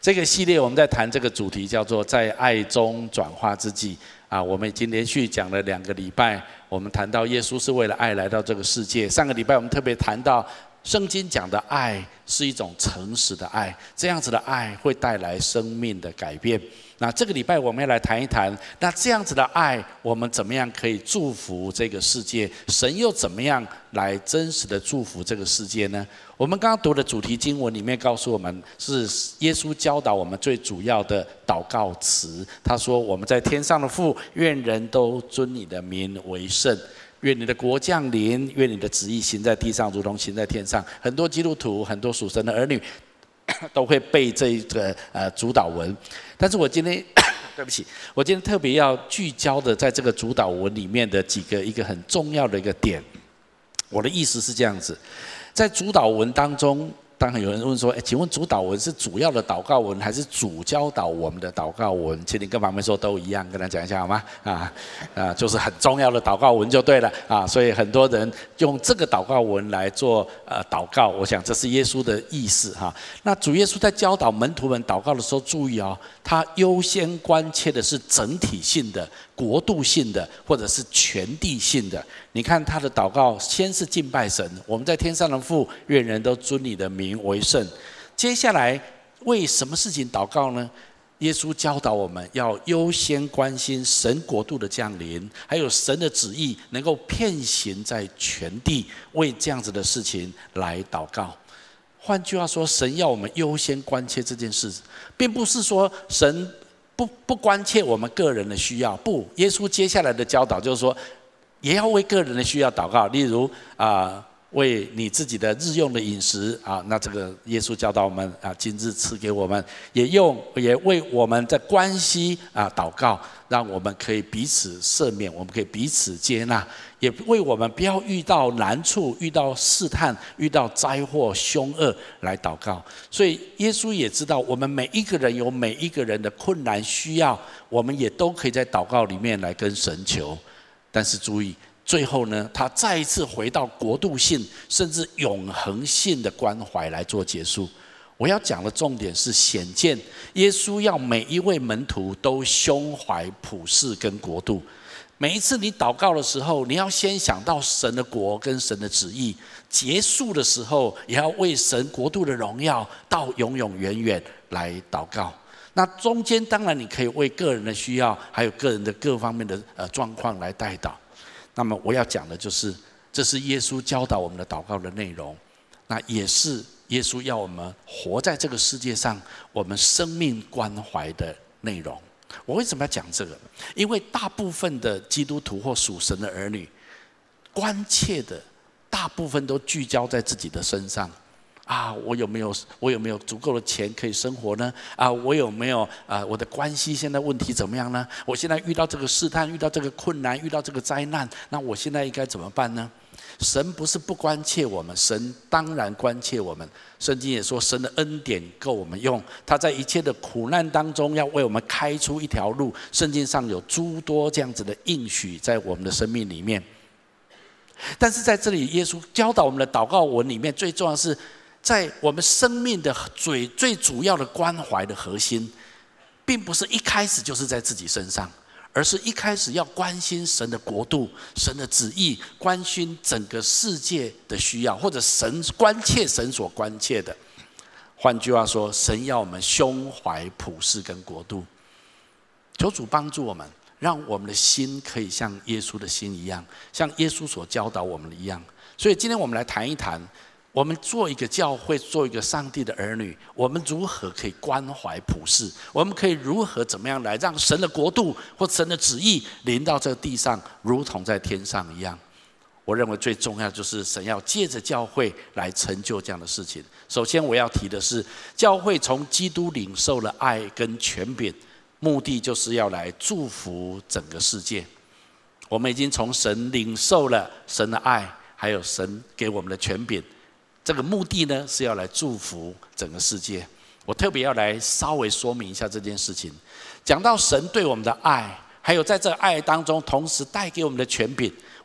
这个系列我们在谈这个主题叫做在爱中转化之际啊，我们已经连续讲了2个礼拜，我们谈到耶稣是为了爱来到这个世界。上个礼拜我们特别谈到圣经讲的爱是一种诚实的爱，这样子的爱会带来生命的改变。那这个礼拜我们要来谈一谈，那这样子的爱我们怎么样可以祝福这个世界？神又怎么样来真实的祝福这个世界呢？我们刚刚读的主题经文里面告诉我们，是耶稣教导我们最主要的祷告词。他说：“我们在天上的父，愿人都尊你的名为圣。愿你的国降临，愿你的旨意行在地上，如同行在天上。”很多基督徒、很多属神的儿女都会背这个主导文，但是我今天对不起，我今天特别要聚焦的在这个主导文里面的一个很重要的一个点。我的意思是这样子，在主导文当中，当然有人问说：“请问主导文是主要的祷告文，还是主教导我们的祷告文？”请你跟旁边说都一样，跟他讲一下好吗？就是很重要的祷告文就对了啊。所以很多人用这个祷告文来做祷告，我想这是耶稣的意思哈。那主耶稣在教导门徒们祷告的时候，注意哦，他优先关切的是整体性的、国度性的，或者是全地性的。你看他的祷告，先是敬拜神，我们在天上的父，愿人都尊你的名为圣。接下来为什么事情祷告呢？耶稣教导我们要优先关心神国度的降临，还有神的旨意能够遍行在全地，为这样子的事情来祷告。换句话说，神要我们优先关切这件事，并不是说神不关切我们个人的需要。不，耶稣接下来的教导就是说，也要为个人的需要祷告。例如为你自己的日用的饮食啊，那这个耶稣教导我们啊，今日赐给我们，也为我们的关系祷告，让我们可以彼此赦免，我们可以彼此接纳，也为我们不要遇到难处、遇到试探、遇到灾祸、凶恶来祷告。所以耶稣也知道，我们每一个人有每一个人的困难需要，我们也都可以在祷告里面来跟神求。但是注意，最后呢，他再一次回到国度性甚至永恒性的关怀来做结束。我要讲的重点是显见耶稣要每一位门徒都胸怀普世跟国度。每一次你祷告的时候，你要先想到神的国跟神的旨意，结束的时候也要为神国度的荣耀到永永远远来祷告。那中间当然你可以为个人的需要，还有个人的各方面的状况来代祷。那么我要讲的就是，这是耶稣教导我们的祷告的内容，那也是耶稣要我们活在这个世界上，我们生命关怀的内容。我为什么要讲这个？因为大部分的基督徒或属神的儿女，关切的大部分都聚焦在自己的身上。我有没有足够的钱可以生活呢？我有没有我的关系现在问题怎么样呢？我现在遇到这个试探，遇到这个困难，遇到这个灾难，那我现在应该怎么办呢？神不是不关切我们，神当然关切我们。圣经也说，神的恩典够我们用，他在一切的苦难当中要为我们开出一条路。圣经上有诸多这样子的应许在我们的生命里面。但是在这里，耶稣教导我们的祷告文里面，最重要的是，在我们生命的最主要的关怀的核心，并不是一开始就是在自己身上，而是一开始要关心神的国度、神的旨意，关心整个世界的需要，或者神关切神所关切的。换句话说，神要我们胸怀普世跟国度。求主帮助我们，让我们的心可以像耶稣的心一样，像耶稣所教导我们的一样。所以今天我们来谈一谈，我们做一个教会，做一个上帝的儿女，我们如何可以关怀普世？我们可以如何怎么样来让神的国度或神的旨意临到这个地上，如同在天上一样？我认为最重要就是神要借着教会来成就这样的事情。首先我要提的是，教会从基督领受了爱跟权柄，目的就是要来祝福整个世界。我们已经从神领受了神的爱，还有神给我们的权柄。这个目的呢，是要来祝福整个世界。我特别要来稍微说明一下这件事情。讲到神对我们的爱，还有在这个爱当中同时带给我们的权柄，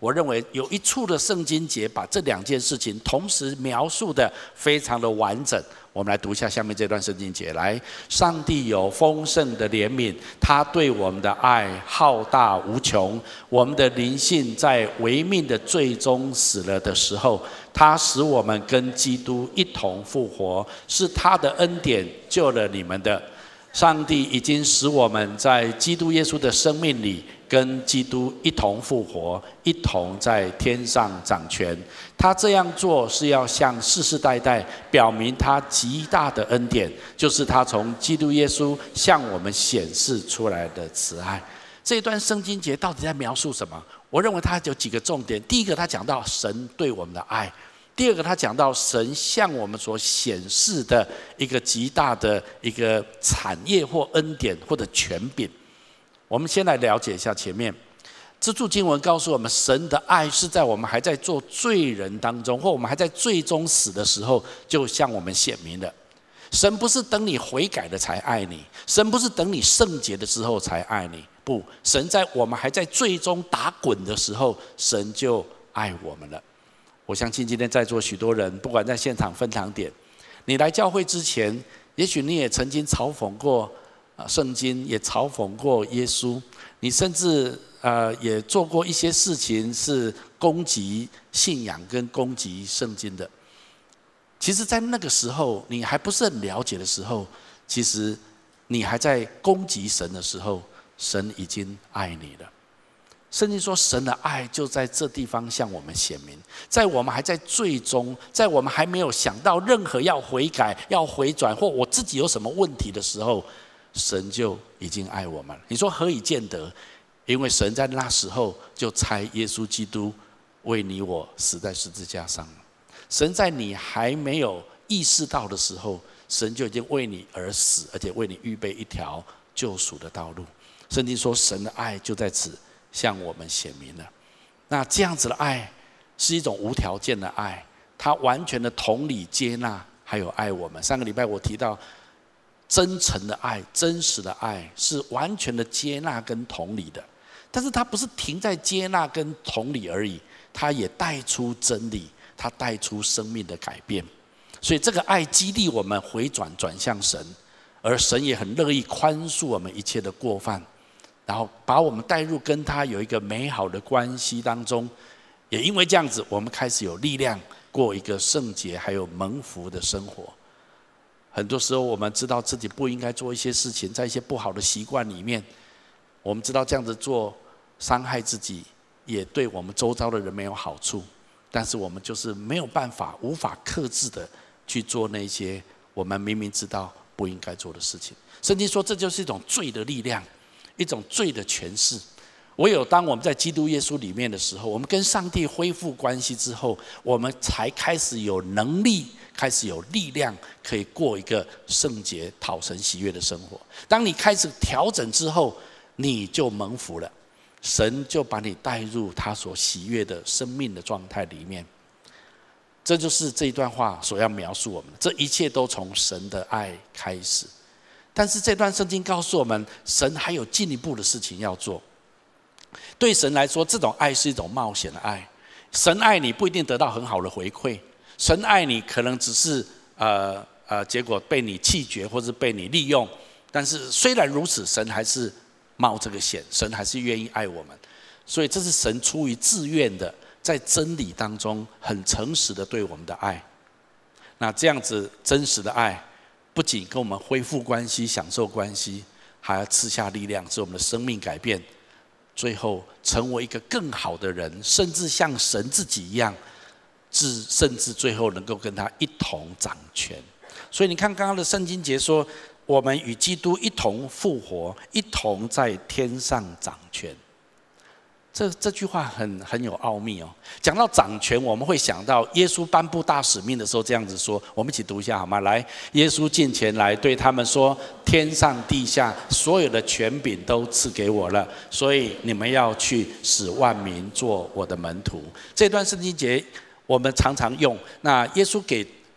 我认为有一处的圣经节把这两件事情同时描述的非常的完整。我们来读一下下面这段圣经节。来，上帝有丰盛的怜悯，他对我们的爱浩大无穷。我们的灵性在违命的罪中死了的时候，他使我们跟基督一同复活，是他的恩典救了你们的。上帝已经使我们在基督耶稣的生命里跟基督一同复活，一同在天上掌权。他这样做是要向世世代代表明他极大的恩典，就是他从基督耶稣向我们显示出来的慈爱。这一段圣经节到底在描述什么？我认为它有几个重点。第一个，他讲到神对我们的爱；第二个，他讲到神向我们所显示的一个极大的一个产业或恩典或者权柄。我们先来了解一下前面这处经文告诉我们，神的爱是在我们还在做罪人当中，或我们还在罪中死的时候，就向我们显明了。神不是等你悔改了才爱你，神不是等你圣洁的时候才爱你，不，神在我们还在罪中打滚的时候，神就爱我们了。我相信今天在座许多人，不管在现场分堂点，你来教会之前，也许你也曾经嘲讽过圣经，也嘲讽过耶稣，你甚至也做过一些事情是攻击信仰跟攻击圣经的。其实在那个时候你还不是很了解的时候，其实你还在攻击神的时候，神已经爱你了。圣经说神的爱就在这地方向我们显明，在我们还在罪中，在我们还没有想到任何要悔改要回转或我自己有什么问题的时候，神就已经爱我们了。你说何以见得？因为神在那时候就差耶稣基督为你我死在十字架上了。神在你还没有意识到的时候，神就已经为你而死，而且为你预备一条救赎的道路。圣经说神的爱就在此向我们显明了。那这样子的爱是一种无条件的爱，他完全的同理接纳还有爱我们。上个礼拜我提到真诚的爱，真实的爱是完全的接纳跟同理的，但是它不是停在接纳跟同理而已，它也带出真理，它带出生命的改变。所以这个爱激励我们回转转向神，而神也很乐意宽恕我们一切的过犯，然后把我们带入跟他有一个美好的关系当中。也因为这样子，我们开始有力量过一个圣洁还有蒙福的生活。很多时候我们知道自己不应该做一些事情，在一些不好的习惯里面，我们知道这样子做伤害自己，也对我们周遭的人没有好处，但是我们就是没有办法，无法克制的去做那些我们明明知道不应该做的事情。圣经说这就是一种罪的力量，一种罪的权势。唯有当我们在基督耶稣里面的时候，我们跟上帝恢复关系之后，我们才开始有能力，开始有力量，可以过一个圣洁、讨神喜悦的生活。当你开始调整之后，你就蒙福了，神就把你带入他所喜悦的生命的状态里面。这就是这一段话所要描述我们的，这一切都从神的爱开始。但是这段圣经告诉我们，神还有进一步的事情要做。对神来说，这种爱是一种冒险的爱。神爱你不一定得到很好的回馈，神爱你可能只是结果被你弃绝或是被你利用。但是虽然如此，神还是冒这个险，神还是愿意爱我们。所以这是神出于自愿的，在真理当中很诚实的对我们的爱。那这样子真实的爱，不仅跟我们恢复关系、享受关系，还要赐下力量，使我们的生命改变，最后成为一个更好的人，甚至像神自己一样，甚至最后能够跟他一同掌权。所以你看刚刚的圣经节说，我们与基督一同复活，一同在天上掌权。这句话很有奥秘哦。讲到掌权，我们会想到耶稣颁布大使命的时候这样子说，我们一起读一下好吗？来，耶稣近前来对他们说：天上地下所有的权柄都赐给我了，所以你们要去使万民做我的门徒。这段圣经节我们常常用。那耶稣给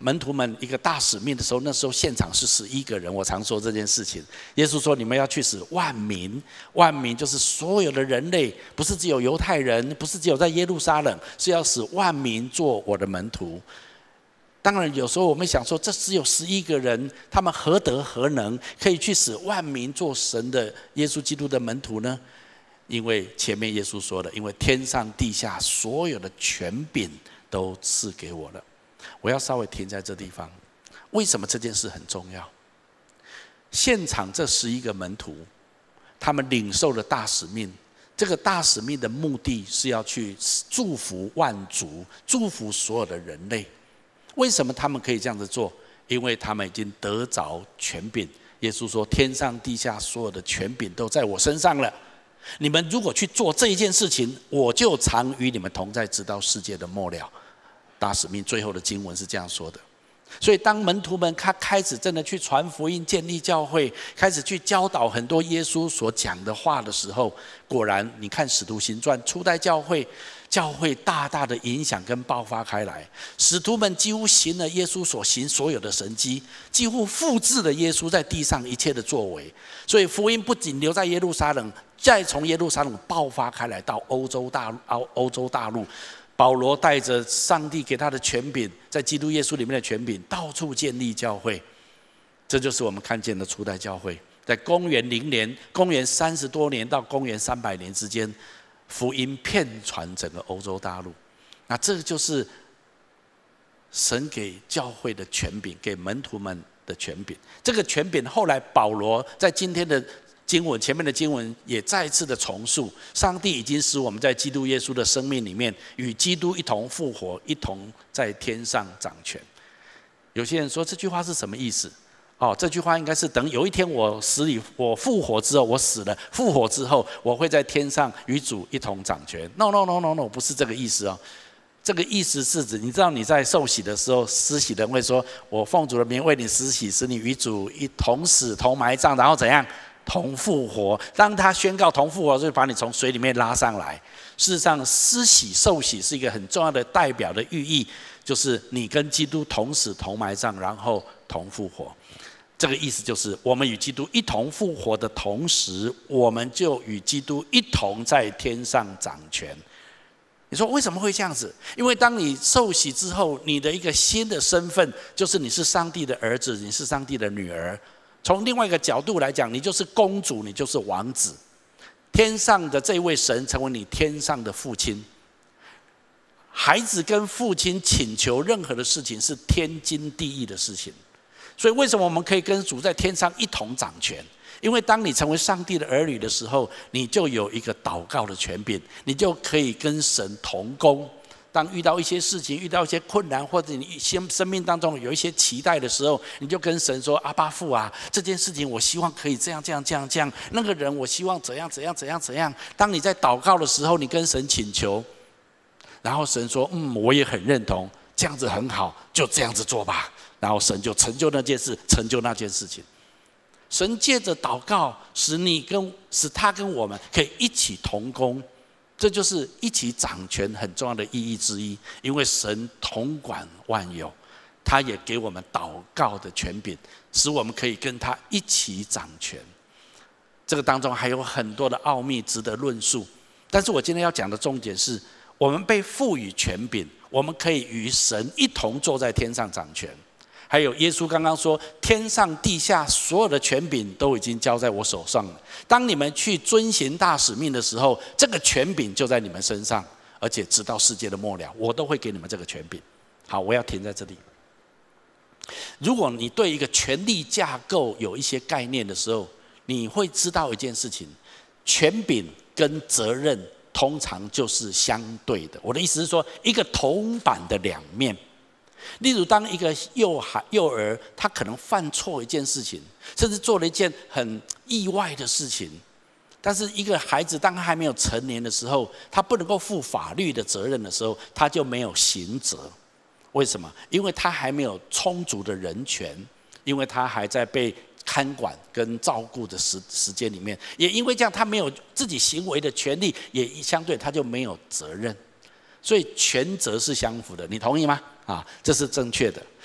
门徒们一个大使命的时候，那时候现场是11个人。我常说这件事情，耶稣说：“你们要去使万民，万民就是所有的人类，不是只有犹太人，不是只有在耶路撒冷，是要使万民做我的门徒。”当然，有时候我们想说，这只有11个人，他们何德何能，可以去使万民做神的耶稣基督的门徒呢？因为前面耶稣说了，因为天上地下所有的权柄都赐给我了。我要稍微停在这地方，为什么这件事很重要？现场这11个门徒，他们领受了大使命，这个大使命的目的是要去祝福万族，祝福所有的人类。为什么他们可以这样子做？因为他们已经得着权柄。耶稣说：“天上地下所有的权柄都在我身上了。你们如果去做这一件事情，我就常与你们同在，直到世界的末了。”大使命最后的经文是这样说的。所以当门徒们他开始真的去传福音、建立教会，开始去教导很多耶稣所讲的话的时候，果然你看使徒行传初代教会大大的影响跟爆发开来。使徒们几乎行了耶稣所行所有的神迹，几乎复制了耶稣在地上一切的作为。所以福音不仅留在耶路撒冷，再从耶路撒冷爆发开来到欧洲大陆。保罗带着上帝给他的权柄，在基督耶稣里面的权柄，到处建立教会。这就是我们看见的初代教会。在公元0年、公元30多年到公元300年之间，福音遍传整个欧洲大陆。那这就是神给教会的权柄，给门徒们的权柄。这个权柄后来保罗在今天的经文前面的经文也再次的重述，上帝已经使我们在基督耶稣的生命里面与基督一同复活，一同在天上掌权。有些人说这句话是什么意思？这句话应该是等有一天我复活之后，我死了复活之后，我会在天上与主一同掌权。No， 不是这个意思哦。这个意思是指，你知道你在受洗的时候，施洗人会说：“我奉主的名为你施洗，使你与主一同死、同埋葬，然后怎样？同复活。”当他宣告同复活，就把你从水里面拉上来。事实上，施洗受洗是一个很重要的代表的寓意，就是你跟基督同死、同埋葬，然后同复活。这个意思就是，我们与基督一同复活的同时，我们就与基督一同在天上掌权。你说为什么会这样子？因为当你受洗之后，你的一个新的身份就是你是上帝的儿子，你是上帝的女儿。从另外一个角度来讲，你就是公主，你就是王子。天上的这位神成为你天上的父亲。孩子跟父亲请求任何的事情是天经地义的事情。所以为什么我们可以跟主在天上一同掌权？因为当你成为上帝的儿女的时候，你就有一个祷告的权柄，你就可以跟神同工。当遇到一些事情，遇到一些困难，或者你生命当中有一些期待的时候，你就跟神说：“阿爸父啊，这件事情我希望可以这样，那个人我希望怎样。”当你在祷告的时候，你跟神请求，然后神说：“我也很认同，这样子很好，就这样子做吧。”然后神就成就那件事，成就那件事情。神借着祷告，使他跟我们可以一起同工。这就是一起掌权很重要的意义之一，因为神统管万有，他也给我们祷告的权柄，使我们可以跟他一起掌权。这个当中还有很多的奥秘值得论述，但是我今天要讲的重点是，我们被赋予权柄，我们可以与神一同坐在天上掌权。还有耶稣刚刚说，天上地下所有的权柄都已经交在我手上了。当你们去遵行大使命的时候，这个权柄就在你们身上，而且直到世界的末了，我都会给你们这个权柄。好，我要停在这里。如果你对一个权力架构有一些概念的时候，你会知道一件事情：权柄跟责任通常就是相对的。我的意思是说，一个铜板的两面。例如，当一个幼儿他可能犯错一件事情，甚至做了一件很意外的事情，但是一个孩子当他还没有成年的时候，他不能够负法律的责任的时候，他就没有刑责。为什么？因为他还没有充足的人权，因为他还在被看管跟照顾的时间里面，也因为这样，他没有自己行为的权利，也相对他就没有责任。所以权责是相符的，你同意吗？这是正确的。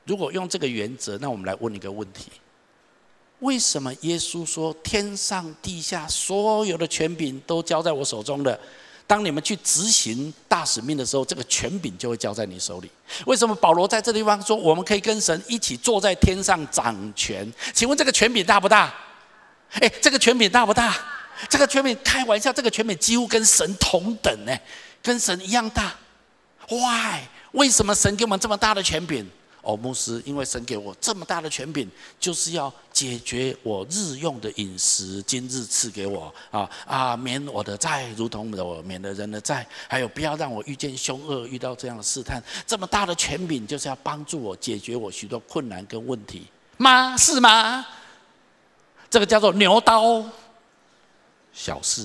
如果用这个原则，那我们来问一个问题：为什么耶稣说天上地下所有的权柄都交在我手中了？当你们去执行大使命的时候，这个权柄就会交在你手里。为什么保罗在这地方说我们可以跟神一起坐在天上掌权？请问这个权柄大不大？这个权柄大不大？这个权柄开玩笑，这个权柄几乎跟神同等跟神一样大。Why？ 为什么神给我们这么大的权柄？牧师，因为神给我这么大的权柄，就是要解决我日用的饮食，今日赐给我免我的债，如同我免了人的债，还有不要让我遇见凶恶，遇到这样的试探。这么大的权柄，就是要帮助我解决我许多困难跟问题吗？是吗？这个叫做牛刀小事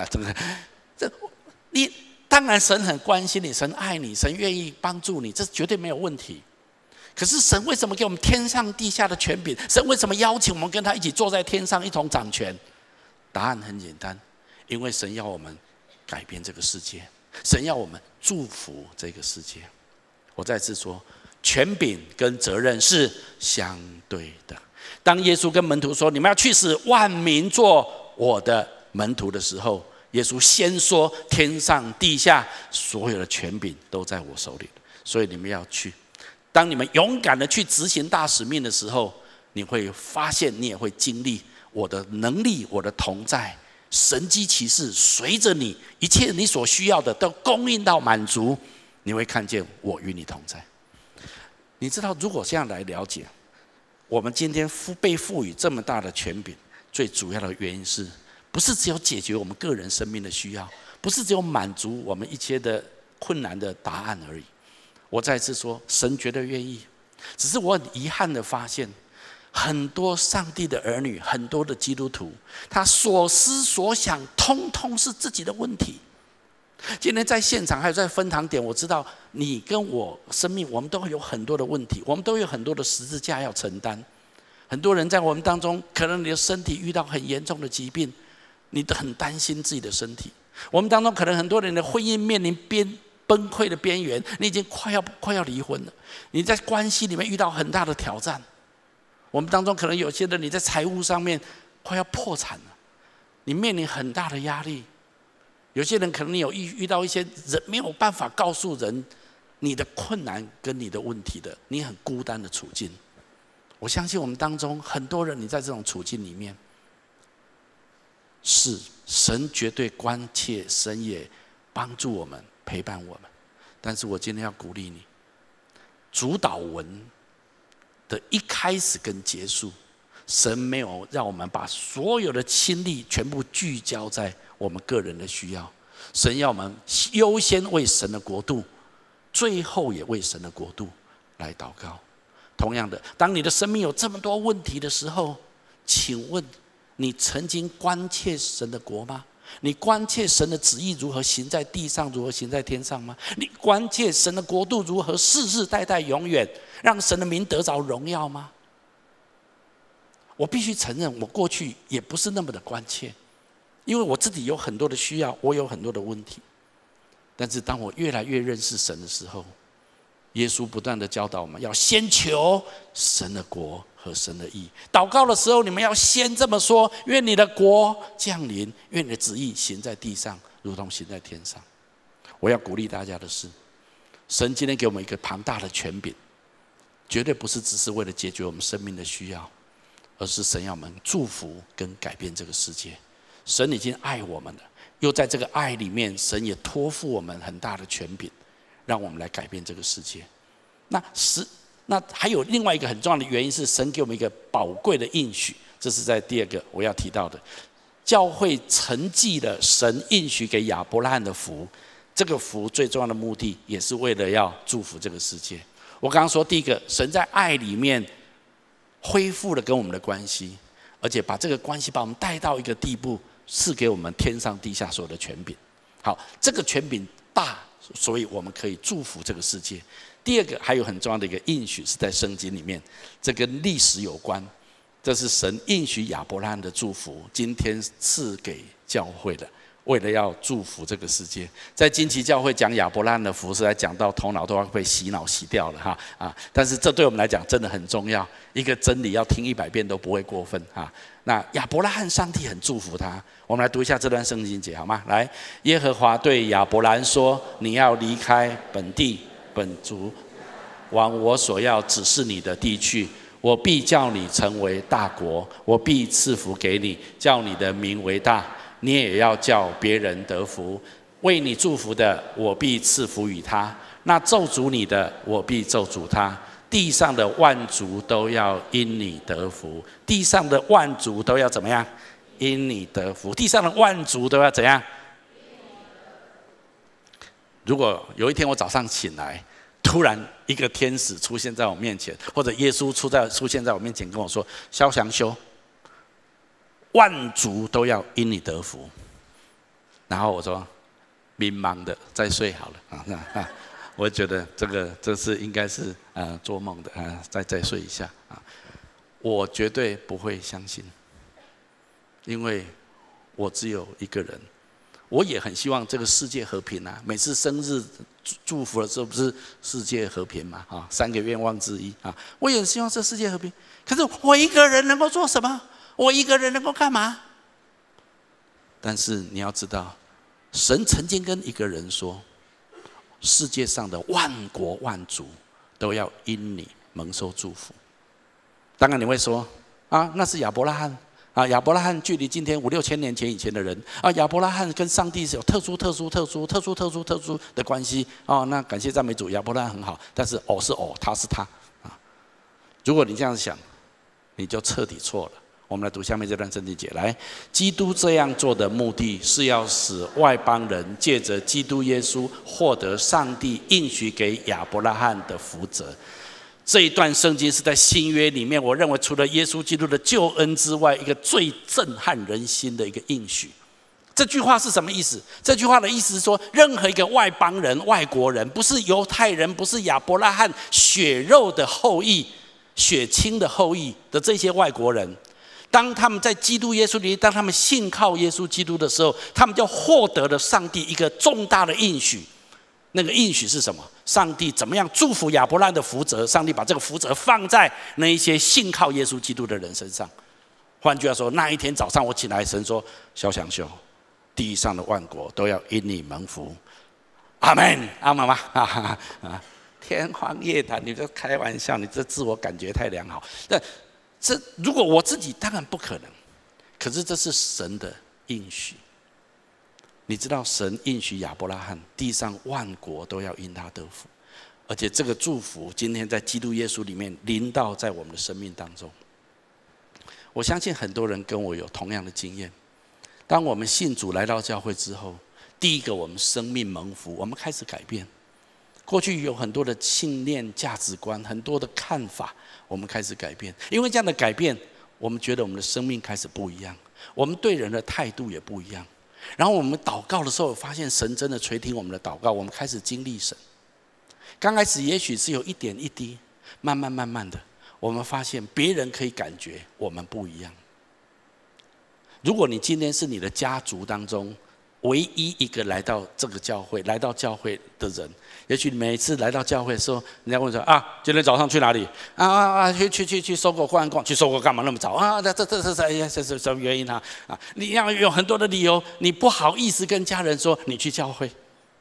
你当然神很关心你，神爱你，神愿意帮助你，这绝对没有问题。可是神为什么给我们天上地下的权柄？神为什么邀请我们跟他一起坐在天上一同掌权？答案很简单，因为神要我们改变这个世界，神要我们祝福这个世界。我再次说，权柄跟责任是相对的。当耶稣跟门徒说你们要去使万民做我的门徒的时候，耶稣先说天上地下所有的权柄都在我手里，所以你们要去。当你们勇敢的去执行大使命的时候，你会发现，你也会经历我的能力，我的同在，神迹奇事随着你，一切你所需要的都供应到满足。你会看见我与你同在。你知道，如果这样来了解，我们今天被赋予这么大的权柄，最主要的原因是不是只有解决我们个人生命的需要，不是只有满足我们一切的困难的答案而已。我再次说，神绝对愿意，只是我很遗憾的发现，很多上帝的儿女，很多的基督徒，他所思所想通通是自己的问题。今天在现场还有在分堂点，我知道你跟我生命，我们都会有很多的问题，我们都有很多的十字架要承担。很多人在我们当中，可能你的身体遇到很严重的疾病，你都很担心自己的身体。我们当中可能很多人的婚姻面临崩溃的边缘，你已经快要离婚了。你在关系里面遇到很大的挑战。我们当中可能有些人你在财务上面快要破产了，你面临很大的压力。有些人可能你有遇到一些人没有办法告诉人你的困难跟你的问题的，你很孤单的处境。我相信我们当中很多人，你在这种处境里面，是神绝对关切，神也帮助我们，陪伴我们。但是我今天要鼓励你，主导文的一开始跟结束，神没有让我们把所有的心力全部聚焦在我们个人的需要，神要我们优先为神的国度，最后也为神的国度来祷告。同样的，当你的生命有这么多问题的时候，请问你曾经关切神的国吗？你关切神的旨意如何行在地上，如何行在天上吗？你关切神的国度如何世世代代永远让神的名得着荣耀吗？我必须承认，我过去也不是那么的关切，因为我自己有很多的需要，我有很多的问题。但是当我越来越认识神的时候，耶稣不断的教导我们要先求神的国和神的义。祷告的时候，你们要先这么说：愿你的国降临，愿你的旨意行在地上，如同行在天上。我要鼓励大家的是，神今天给我们一个庞大的权柄，绝对不是只是为了解决我们生命的需要，而是神要我们祝福跟改变这个世界。神已经爱我们了，又在这个爱里面，神也托付我们很大的权柄，让我们来改变这个世界。那还有另外一个很重要的原因是，神给我们一个宝贵的应许，这是在第二个我要提到的。教会承继了神应许给亚伯拉罕的福，这个福最重要的目的，也是为了要祝福这个世界。我刚刚说，第一个，神在爱里面恢复了跟我们的关系，而且把这个关系把我们带到一个地步，赐给我们天上地下所有的权柄。好，这个权柄大，所以我们可以祝福这个世界。第二个，还有很重要的一个应许是在圣经里面，这跟历史有关。这是神应许亚伯拉罕的祝福，今天赐给教会的。 为了要祝福这个世界。在金旗教会讲亚伯拉罕的福，是在讲到头脑都要被洗脑洗掉了但是这对我们来讲真的很重要，一个真理要听100遍都不会过分那亚伯拉罕，上帝很祝福他。我们来读一下这段圣经节好吗？来，耶和华对亚伯兰说：“你要离开本地本族，往我所要指示你的地去。我必叫你成为大国，我必赐福给你，叫你的名为大。你也要叫别人得福。为你祝福的，我必赐福于他；那咒诅你的，我必咒诅他。地上的万族都要因你得福。地上的万族都要怎么样？因你得福。地上的万族都要怎样？如果有一天我早上醒来，突然一个天使出现在我面前，或者耶稣出现在我面前，跟我说：“萧祥修，万族都要因你得福。”然后我说：“迷茫的，再睡好了我觉得这是应该是做梦的再睡一下我绝对不会相信，因为我只有一个人。我也很希望这个世界和平每次生日祝福的时候，不是世界和平嘛3个愿望之一我也希望这世界和平。可是我一个人能够做什么？我一个人能够干嘛？但是你要知道，神曾经跟一个人说，世界上的万国万族都要因你蒙受祝福。当然你会说那是亚伯拉罕亚伯拉罕距离今天5、6千年前以前的人亚伯拉罕跟上帝是有特殊的关系那感谢赞美主，亚伯拉罕很好，但是偶是偶，他是他如果你这样想，你就彻底错了。我们来读下面这段圣经节，来，基督这样做的目的是要使外邦人借着基督耶稣获得上帝应许给亚伯拉罕的福泽。这一段圣经是在新约里面，我认为除了耶稣基督的救恩之外，一个最震撼人心的一个应许。这句话是什么意思？这句话的意思是说，任何一个外邦人、外国人，不是犹太人，不是亚伯拉罕血肉的后裔、血亲的后裔的这些外国人，当他们在基督耶稣里，当他们信靠耶稣基督的时候，他们就获得了上帝一个重大的应许。那个应许是什么？上帝怎么样祝福亚伯拉罕的福泽？上帝把这个福泽放在那一些信靠耶稣基督的人身上。换句话说，那一天早上我起来，神说：“萧祥修，地上的万国都要因你蒙福。”阿门，阿们吗？天方夜谭，你这开玩笑，你这自我感觉太良好。这如果我自己当然不可能，可是这是神的应许。你知道神应许亚伯拉罕，地上万国都要因他得福，而且这个祝福今天在基督耶稣里面临到在我们的生命当中。我相信很多人跟我有同样的经验。当我们信主来到教会之后，第一个我们生命蒙福，我们开始改变。过去有很多的信念、价值观，很多的看法，我们开始改变。因为这样的改变，我们觉得我们的生命开始不一样，我们对人的态度也不一样。然后我们祷告的时候，发现神真的垂听我们的祷告，我们开始经历神。刚开始也许是有一点一滴，慢慢的，我们发现别人可以感觉我们不一样。如果你今天是你的家族当中唯一一个来到这个教会的人，也许每次来到教会的时候，人家问说今天早上去哪里？去搜狗逛逛，去搜狗干嘛那么早这是什么原因你要有很多的理由，你不好意思跟家人说你去教会。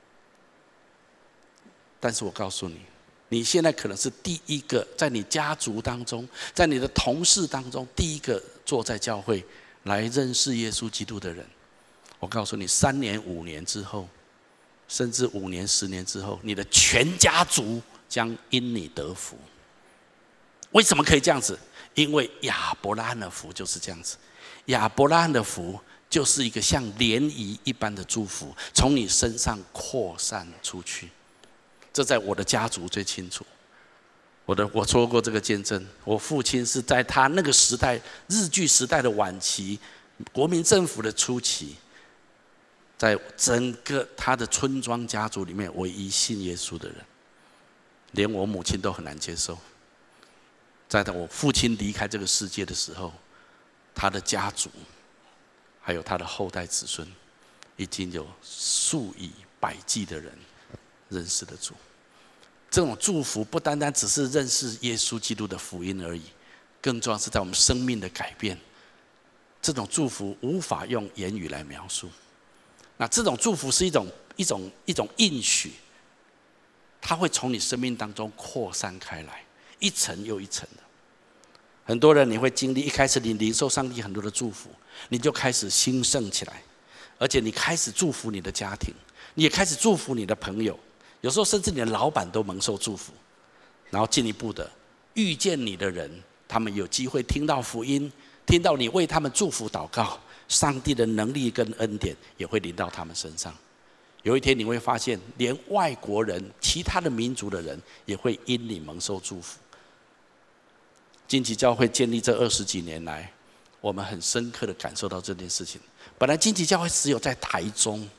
但是我告诉你，你现在可能是第一个在你家族当中，在你的同事当中，第一个坐在教会来认识耶稣基督的人。我告诉你，3年、5年之后，甚至5年、10年之后，你的全家族将因你得福。为什么可以这样子？因为亚伯拉罕的福就是这样子。亚伯拉罕的福就是一个像涟漪一般的祝福，从你身上扩散出去。这在我的家族最清楚。我说过这个见证，我父亲是在他那个时代，日据时代的晚期，国民政府的初期，在整个他的村庄家族里面唯一信耶稣的人，连我母亲都很难接受。在我父亲离开这个世界的时候，他的家族还有他的后代子孙已经有数以百计的人认识了主。这种祝福不单单只是认识耶稣基督的福音而已，更重要是在我们生命的改变。这种祝福无法用言语来描述。那这种祝福是一种应许，它会从你生命当中扩散开来，一层又一层的。很多人你会经历，一开始你领受上帝很多的祝福，你就开始兴盛起来，而且你开始祝福你的家庭，你也开始祝福你的朋友，有时候甚至你的老板都蒙受祝福。然后进一步的遇见你的人，他们有机会听到福音，听到你为他们祝福祷告，上帝的能力跟恩典也会临到他们身上。有一天你会发现，连外国人、其他的民族的人也会因你蒙受祝福。荆棘教会建立这20几年来，我们很深刻的感受到这件事情。本来荆棘教会只有在台中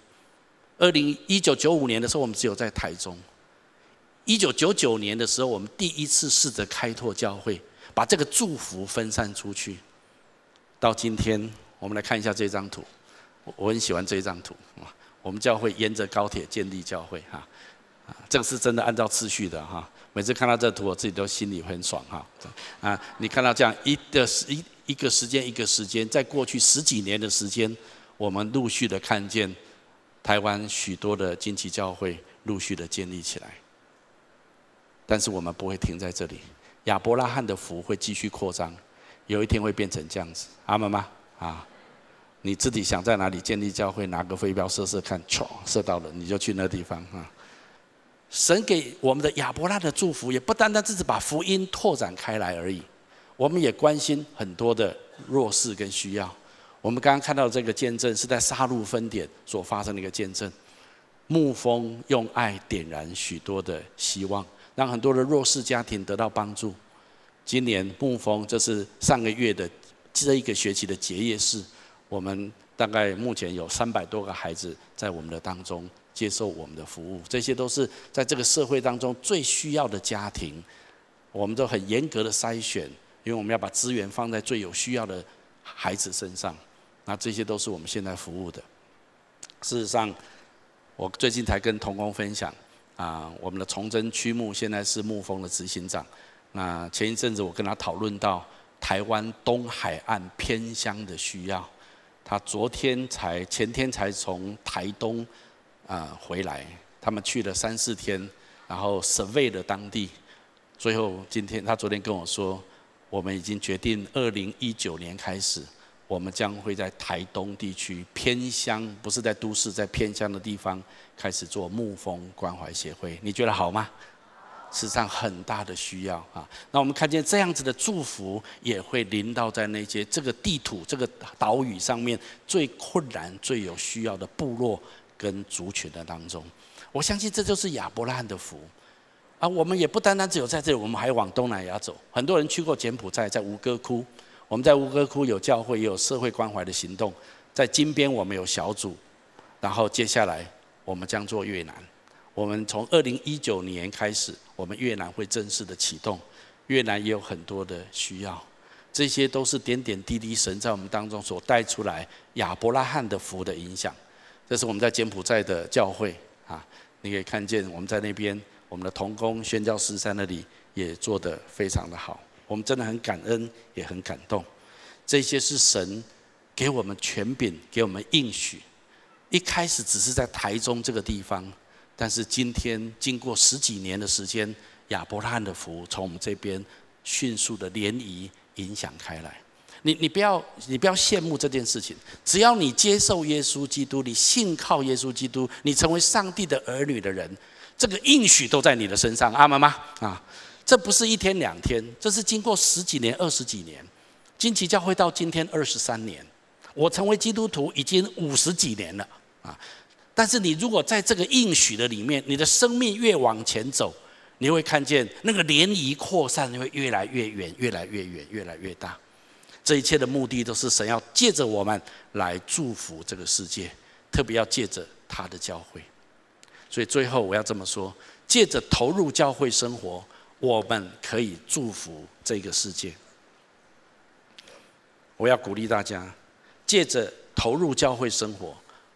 ，1995年的时候，我们只有在台中。1999年的时候，我们第一次试着开拓教会，把这个祝福分散出去。到今天，我们来看一下这张图，我很喜欢这张图。我们教会沿着高铁建立教会哈，这个是真的按照次序的哈。每次看到这图，我自己都心里很爽哈。你看到这样一个时间，在过去10几年的时间，我们陆续的看见台湾许多的荆棘教会陆续的建立起来。但是我们不会停在这里，亚伯拉罕的福会继续扩张，有一天会变成这样子，阿们吗？你自己想在哪里建立教会，拿个飞镖射射看，射到了你就去那地方啊。神给我们的亚伯拉罕的祝福，也不单单只是把福音拓展开来而已，我们也关心很多的弱势跟需要。我们刚刚看到这个见证是在沙鹿分点所发生的一个见证，牧风用爱点燃许多的希望，让很多的弱势家庭得到帮助。今年牧风这是上个月的这一个学期的结业式，我们大概目前有300多个孩子在我们的当中接受我们的服务，这些都是在这个社会当中最需要的家庭，我们都很严格的筛选，因为我们要把资源放在最有需要的孩子身上。那这些都是我们现在服务的。事实上，我最近才跟同工分享，我们的崇祯区牧现在是牧风的执行长。那前一阵子我跟他讨论到台湾东海岸偏乡的需要，他前天才从台东回来，他们去了3、4天，然后 survey 了当地，最后他昨天跟我说，我们已经决定2019年开始，我们将会在台东地区偏乡，不是在都市，在偏乡的地方开始做牧风关怀协会。你觉得好吗？事实上很大的需要啊。那我们看见这样子的祝福也会临到在那些这个地土、这个岛屿上面最困难、最有需要的部落跟族群的当中。我相信这就是亚伯拉罕的福啊。我们也不单单只有在这里，我们还往东南亚走。很多人去过柬埔寨，在吴哥窟，我们在吴哥窟有教会，也有社会关怀的行动。在金边我们有小组，然后接下来我们将做越南。我们从2019年开始，我们越南会正式的启动。越南也有很多的需要，这些都是点点滴滴神在我们当中所带出来亚伯拉罕的福的影响。这是我们在柬埔寨的教会啊，你可以看见我们在那边，我们的同工宣教师在那里也做得非常的好。我们真的很感恩，也很感动。这些是神给我们权柄，给我们应许。一开始只是在台中这个地方。但是今天经过10几年的时间，亚伯拉罕的福从我们这边迅速的涟漪影响开来。你不要羡慕这件事情，只要你接受耶稣基督，你信靠耶稣基督，你成为上帝的儿女的人，这个应许都在你的身上，阿们吗？这不是1天2天，这是经过10几年、20几年。荆棘教会到今天23年，我成为基督徒已经50几年了但是你如果在这个应许的里面，你的生命越往前走，你会看见那个涟漪扩散会越来越远，越来越远，越来越大。这一切的目的都是神要借着我们来祝福这个世界，特别要借着他的教会。所以最后我要这么说，借着投入教会生活，我们可以祝福这个世界。我要鼓励大家，借着投入教会生活，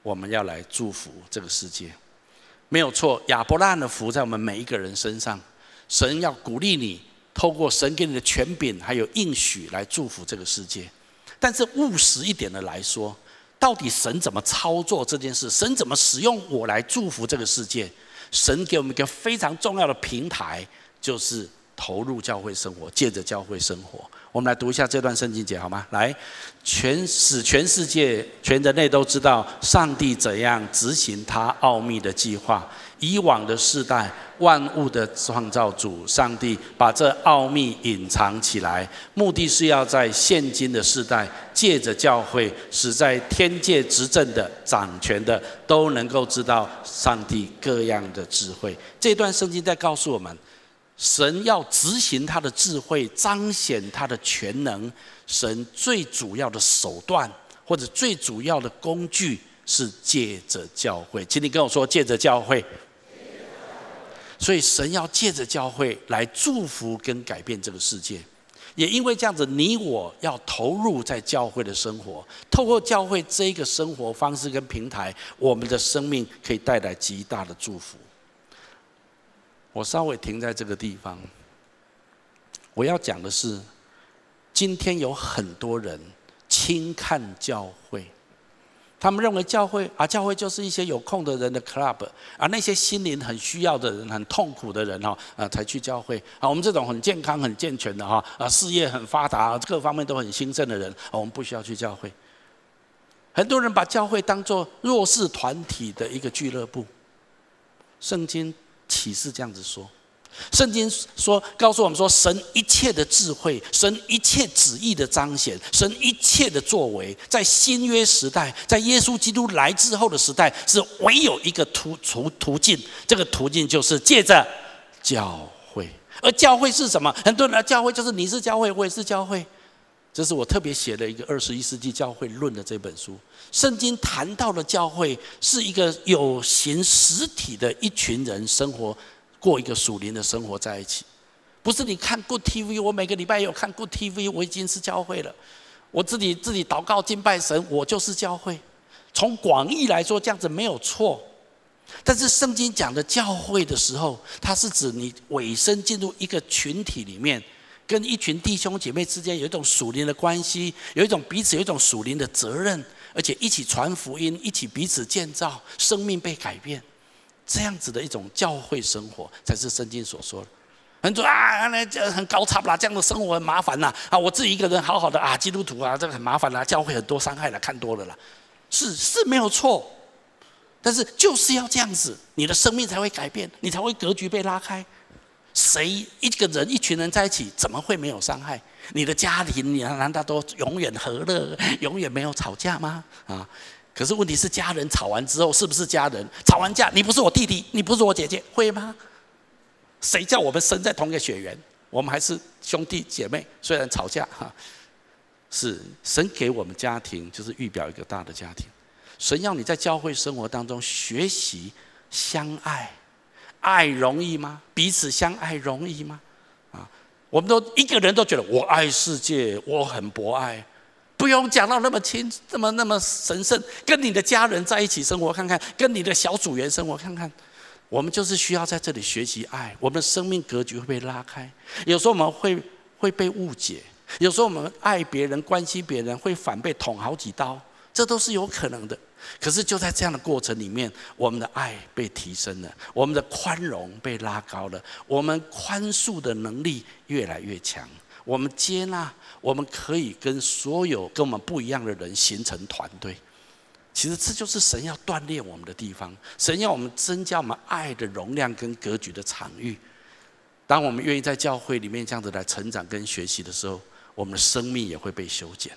我们要来祝福这个世界。没有错，亚伯拉罕的福在我们每一个人身上。神要鼓励你，透过神给你的权柄还有应许来祝福这个世界。但是务实一点的来说，到底神怎么操作这件事？神怎么使用我来祝福这个世界？神给我们一个非常重要的平台，就是投入教会生活，借着教会生活。我们来读一下这段圣经节好吗？来，使全世界、全人类都知道上帝怎样执行他奥秘的计划。以往的世代，万物的创造主上帝把这奥秘隐藏起来，目的是要在现今的世代，借着教会，使在天界执政的、掌权的，都能够知道上帝各样的智慧。这段圣经在告诉我们，神要执行他的智慧，彰显他的全能。神最主要的手段，或者最主要的工具，是借着教会。请你跟我说，借着教会。所以神要借着教会来祝福跟改变这个世界。也因为这样子，你我要投入在教会的生活，透过教会这个生活方式跟平台，我们的生命可以带来极大的祝福。我稍微停在这个地方，我要讲的是，今天有很多人轻看教会，他们认为教会就是一些有空的人的 club， 那些心灵很需要的人、很痛苦的人才去教会。我们这种很健康、很健全的事业很发达、各方面都很兴盛的人，我们不需要去教会。很多人把教会当作弱势团体的一个俱乐部。圣经启示这样子说，圣经告诉我们说，神一切的智慧，神一切旨意的彰显，神一切的作为，在新约时代，在耶稣基督来之后的时代，是唯有一个途径，这个途径就是借着教会。而教会是什么？很多人的教会就是你是教会，我也是教会。这是我特别写的一个21世纪教会论的这本书。圣经谈到的教会是一个有形实体的一群人生活，过一个属灵的生活在一起。不是你看 Good TV， 我每个礼拜也有看 Good TV， 我已经是教会了。我自己祷告敬拜神，我就是教会。从广义来说，这样子没有错。但是圣经讲的教会的时候，它是指你委身进入一个群体里面，跟一群弟兄姐妹之间有一种属灵的关系，有一种彼此有一种属灵的责任，而且一起传福音，一起彼此建造，生命被改变。这样子的一种教会生活，才是圣经所说的。很多很高差啦，这样的生活很麻烦啦我自己一个人好好的基督徒这个很麻烦啦，教会很多伤害啦，看多了啦，是没有错。但是就是要这样子，你的生命才会改变，你才会格局被拉开。谁一个人一群人在一起，怎么会没有伤害？你的家庭，你难道都永远和乐，永远没有吵架吗？可是问题是，家人吵完之后是不是家人？吵完架，你不是我弟弟，你不是我姐姐，会吗？谁叫我们生在同一个血缘？我们还是兄弟姐妹，虽然吵架是神给我们家庭，就是预表一个大的家庭。神要你在教会生活当中学习相爱，爱容易吗？彼此相爱容易吗？我们都一个人都觉得我爱世界，我很博爱。不用讲到那么轻，那么神圣。跟你的家人在一起生活看看，跟你的小组员生活看看，我们就是需要在这里学习爱。我们的生命格局会被拉开。有时候我们会被误解，有时候我们爱别人、关心别人，会反被捅好几刀，这都是有可能的。可是就在这样的过程里面，我们的爱被提升了，我们的宽容被拉高了，我们宽恕的能力越来越强。我们接纳，我们可以跟所有跟我们不一样的人形成团队。其实这就是神要锻炼我们的地方，神要我们增加我们爱的容量跟格局的场域。当我们愿意在教会里面这样子来成长跟学习的时候，我们的生命也会被修剪。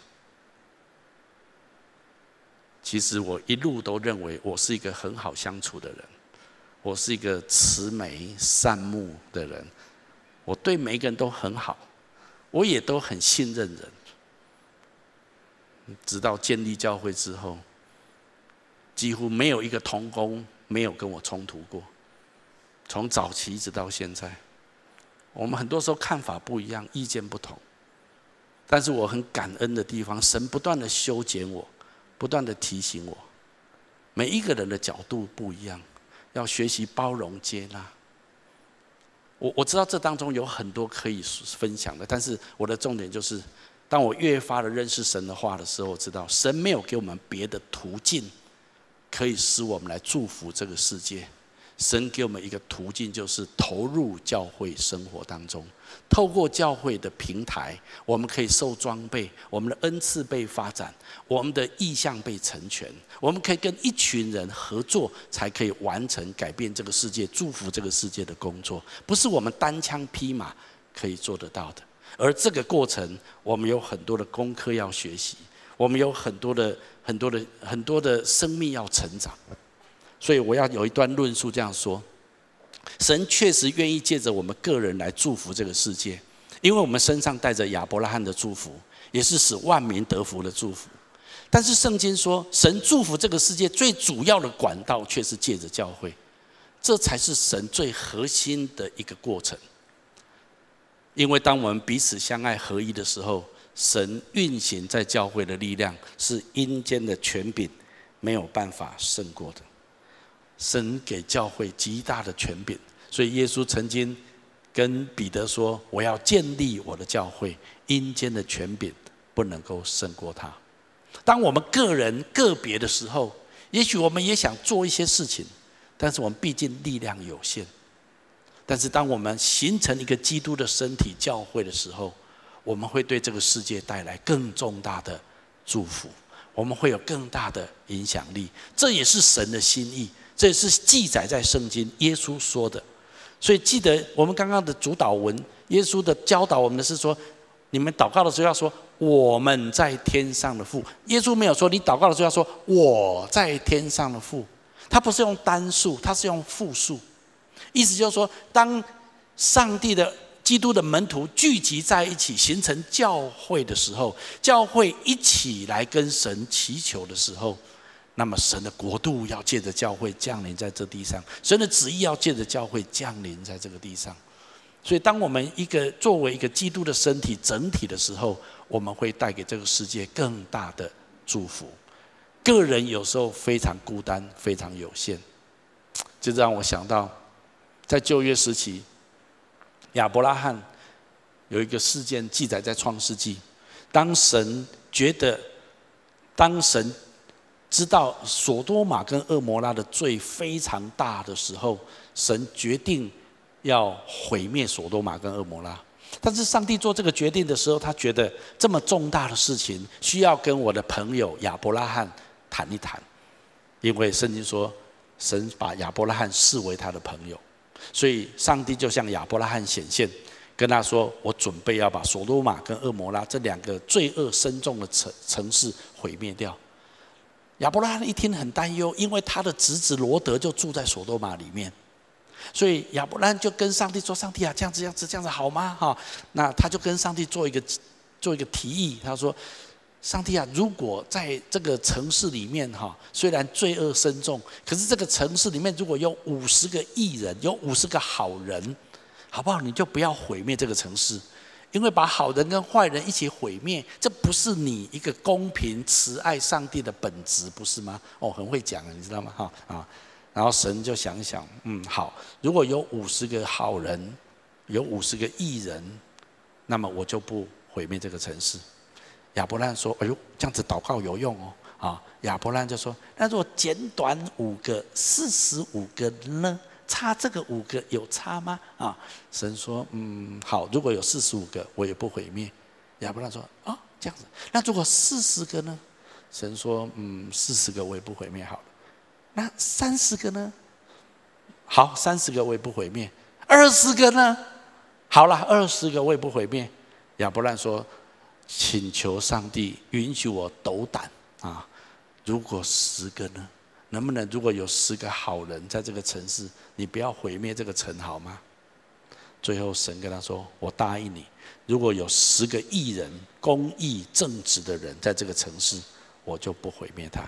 其实我一路都认为我是一个很好相处的人，我是一个慈眉善目的人，我对每一个人都很好，我也都很信任人。直到建立教会之后，几乎没有一个同工没有跟我冲突过。从早期一直到现在，我们很多时候看法不一样，意见不同，但是我很感恩的地方，神不断的修剪我，不断的提醒我。 每一个人的角度不一样，要学习包容接纳。我知道这当中有很多可以分享的，但是我的重点就是，当我越发的认识神的话的时候，我知道神没有给我们别的途径，可以使我们来祝福这个世界。神给我们一个途径，就是投入教会生活当中。透过教会的平台，我们可以受装备，我们的恩赐被发展，我们的意向被成全，我们可以跟一群人合作，才可以完成改变这个世界、祝福这个世界的工作，不是我们单枪匹马可以做得到的。而这个过程，我们有很多的功课要学习，我们有很多的生命要成长。所以我要有一段论述这样说：神确实愿意借着我们个人来祝福这个世界，因为我们身上带着亚伯拉罕的祝福，也是使万民得福的祝福。但是圣经说，神祝福这个世界最主要的管道却是借着教会，这才是神最核心的一个过程。因为当我们彼此相爱合一的时候，神运行在教会的力量是阴间的权柄没有办法胜过的。神给教会极大的权柄，所以耶稣曾经跟彼得说：“我要建立我的教会，阴间的权柄不能够胜过他。”当我们个人个别的时候，也许我们也想做一些事情，但是我们毕竟力量有限。但是当我们形成一个基督的身体教会的时候，我们会对这个世界带来更重大的祝福，我们会有更大的影响力。这也是神的心意，这也是记载在圣经耶稣说的。所以记得我们刚刚的主导文，耶稣的教导我们的是说，你们祷告的时候要说我们在天上的父。耶稣没有说你祷告的时候要说我在天上的父，他不是用单数，他是用复数。意思就是说，当上帝的基督的门徒聚集在一起形成教会的时候，教会一起来跟神祈求的时候，那么神的国度要借着教会降临在这地上，神的旨意要借着教会降临在这个地上。所以当我们作为一个基督的身体整体的时候，我们会带给这个世界更大的祝福。个人有时候非常孤单，非常有限，就让我想到在旧约时期，亚伯拉罕有一个事件记载在创世纪。当神知道所多玛跟蛾摩拉的罪非常大的时候，神决定要毁灭所多玛跟蛾摩拉。但是上帝做这个决定的时候，他觉得这么重大的事情需要跟我的朋友亚伯拉罕谈一谈，因为圣经说神把亚伯拉罕视为他的朋友，所以上帝就向亚伯拉罕显现，跟他说：“我准备要把所多玛跟蛾摩拉这两个罪恶深重的城市毁灭掉。”亚伯拉罕一听很担忧，因为他的侄子罗德就住在所多玛里面，所以亚伯拉罕就跟上帝说：“上帝啊，这样子好吗？”那他就跟上帝做一个提议，他说：“上帝啊，如果在这个城市里面虽然罪恶深重，可是这个城市里面如果有50个义人，有50个好人，好不好？你就不要毁灭这个城市。因为把好人跟坏人一起毁灭，这不是你一个公平慈爱上帝的本质，不是吗？”很会讲，你知道吗？然后神就想一想，好，如果有50个好人，有50个义人，那么我就不毁灭这个城市。亚伯拉罕说：“哎呦，这样子祷告有用哦。”亚伯拉罕就说：“那如果减短5个，45个呢？差这个5个有差吗？”神说：“好，如果有45个，我也不毁灭。”亚伯拉罕说：“这样子，那如果40个呢？”神说：“40个我也不毁灭。”好了，那30个呢？好，30个我也不毁灭。20个呢？好了，20个我也不毁灭。亚伯拉罕说：“请求上帝允许我斗胆如果10个呢？能不能如果有10个好人在这个城市，你不要毁灭这个城好吗？”最后神跟他说：“我答应你，如果有10个义人、公义正直的人在这个城市，我就不毁灭他。”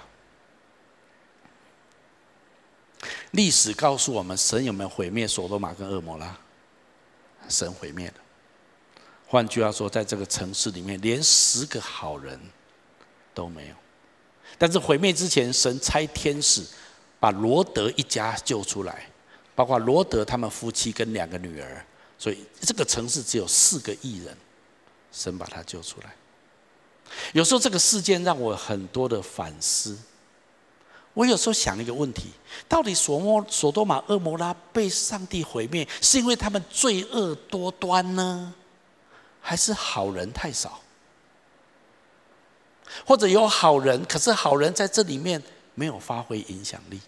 历史告诉我们，神有没有毁灭所多玛跟蛾摩拉？神毁灭了。换句话说，在这个城市里面，连10个好人都没有。但是毁灭之前，神差天使把罗德一家救出来，包括罗德他们夫妻跟2个女儿，所以这个城市只有4个义人，神把他救出来。有时候这个事件让我很多的反思。我有时候想一个问题：到底所多玛、蛾摩拉被上帝毁灭，是因为他们罪恶多端呢，还是好人太少？或者有好人，可是好人在这里面没有发挥影响力？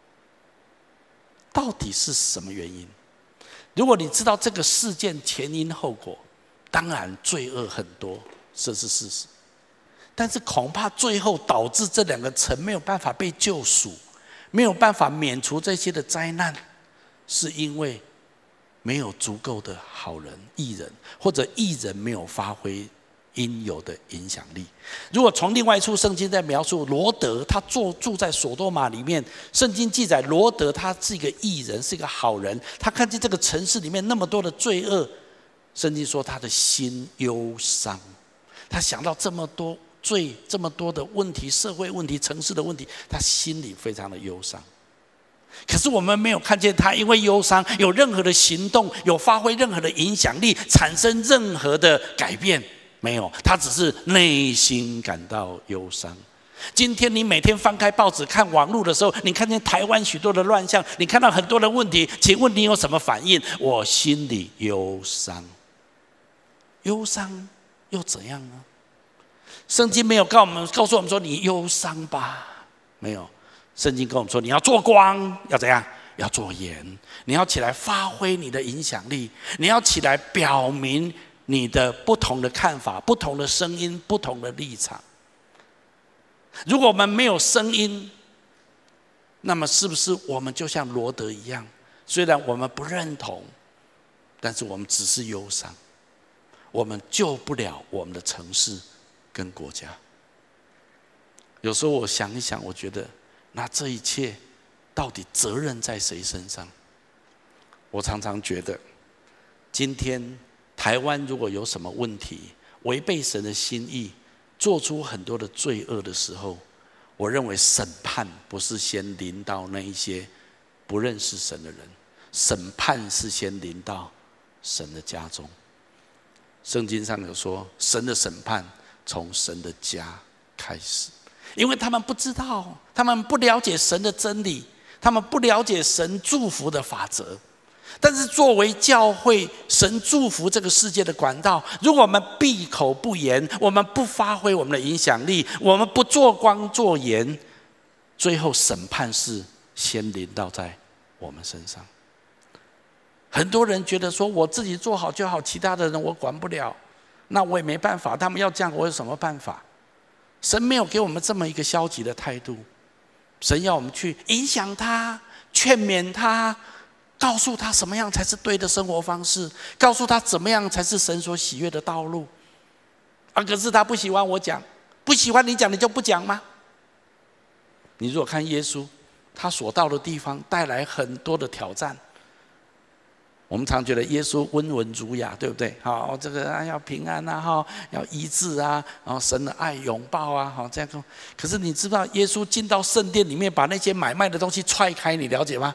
到底是什么原因？如果你知道这个事件前因后果，当然罪恶很多，这是事实。但是恐怕最后导致这2个城没有办法被救赎，没有办法免除这些的灾难，是因为没有足够的好人、义人，或者义人没有发挥应有的影响力。如果从另外一处圣经在描述罗德，他住在所多玛里面，圣经记载罗德他是一个义人，是一个好人，他看见这个城市里面那么多的罪恶，圣经说他的心忧伤，他想到这么多罪，这么多的问题，社会问题、城市的问题，他心里非常的忧伤。可是我们没有看见他因为忧伤有任何的行动，有发挥任何的影响力，产生任何的改变，没有，他只是内心感到忧伤。今天你每天翻开报纸看网络的时候，你看见台湾许多的乱象，你看到很多的问题，请问你有什么反应？我心里忧伤。忧伤又怎样呢？圣经没有告诉我们说你忧伤吧，没有。圣经跟我们说你要做光，要怎样？要做盐，你要起来发挥你的影响力，你要起来表明你的不同的看法、不同的声音、不同的立场。如果我们没有声音，那么是不是我们就像罗德一样？虽然我们不认同，但是我们只是忧伤，我们救不了我们的城市跟国家。有时候我想一想，我觉得那这一切到底责任在谁身上？我常常觉得，今天台湾如果有什么问题，违背神的心意，做出很多的罪恶的时候，我认为审判不是先临到那一些不认识神的人，审判是先临到神的家中。圣经上有说，神的审判从神的家开始，因为他们不知道，他们不了解神的真理，他们不了解神祝福的法则。但是作为教会，神祝福这个世界的管道，如果我们闭口不言，我们不发挥我们的影响力，我们不做光做盐，最后审判是先临到在我们身上。很多人觉得说，我自己做好就好，其他的人我管不了，那我也没办法，他们要这样，我有什么办法？神没有给我们这么一个消极的态度，神要我们去影响他，劝勉他，告诉他什么样才是对的生活方式，告诉他怎么样才是神所喜悦的道路。可是他不喜欢我讲，不喜欢你讲，你就不讲吗？你如果看耶稣，他所到的地方带来很多的挑战。我们常觉得耶稣温文儒雅，对不对？好，这个要平安啊，要医治啊，然后神的爱拥抱啊，好这样。可是你知道，耶稣进到圣殿里面，把那些买卖的东西踹开，你了解吗？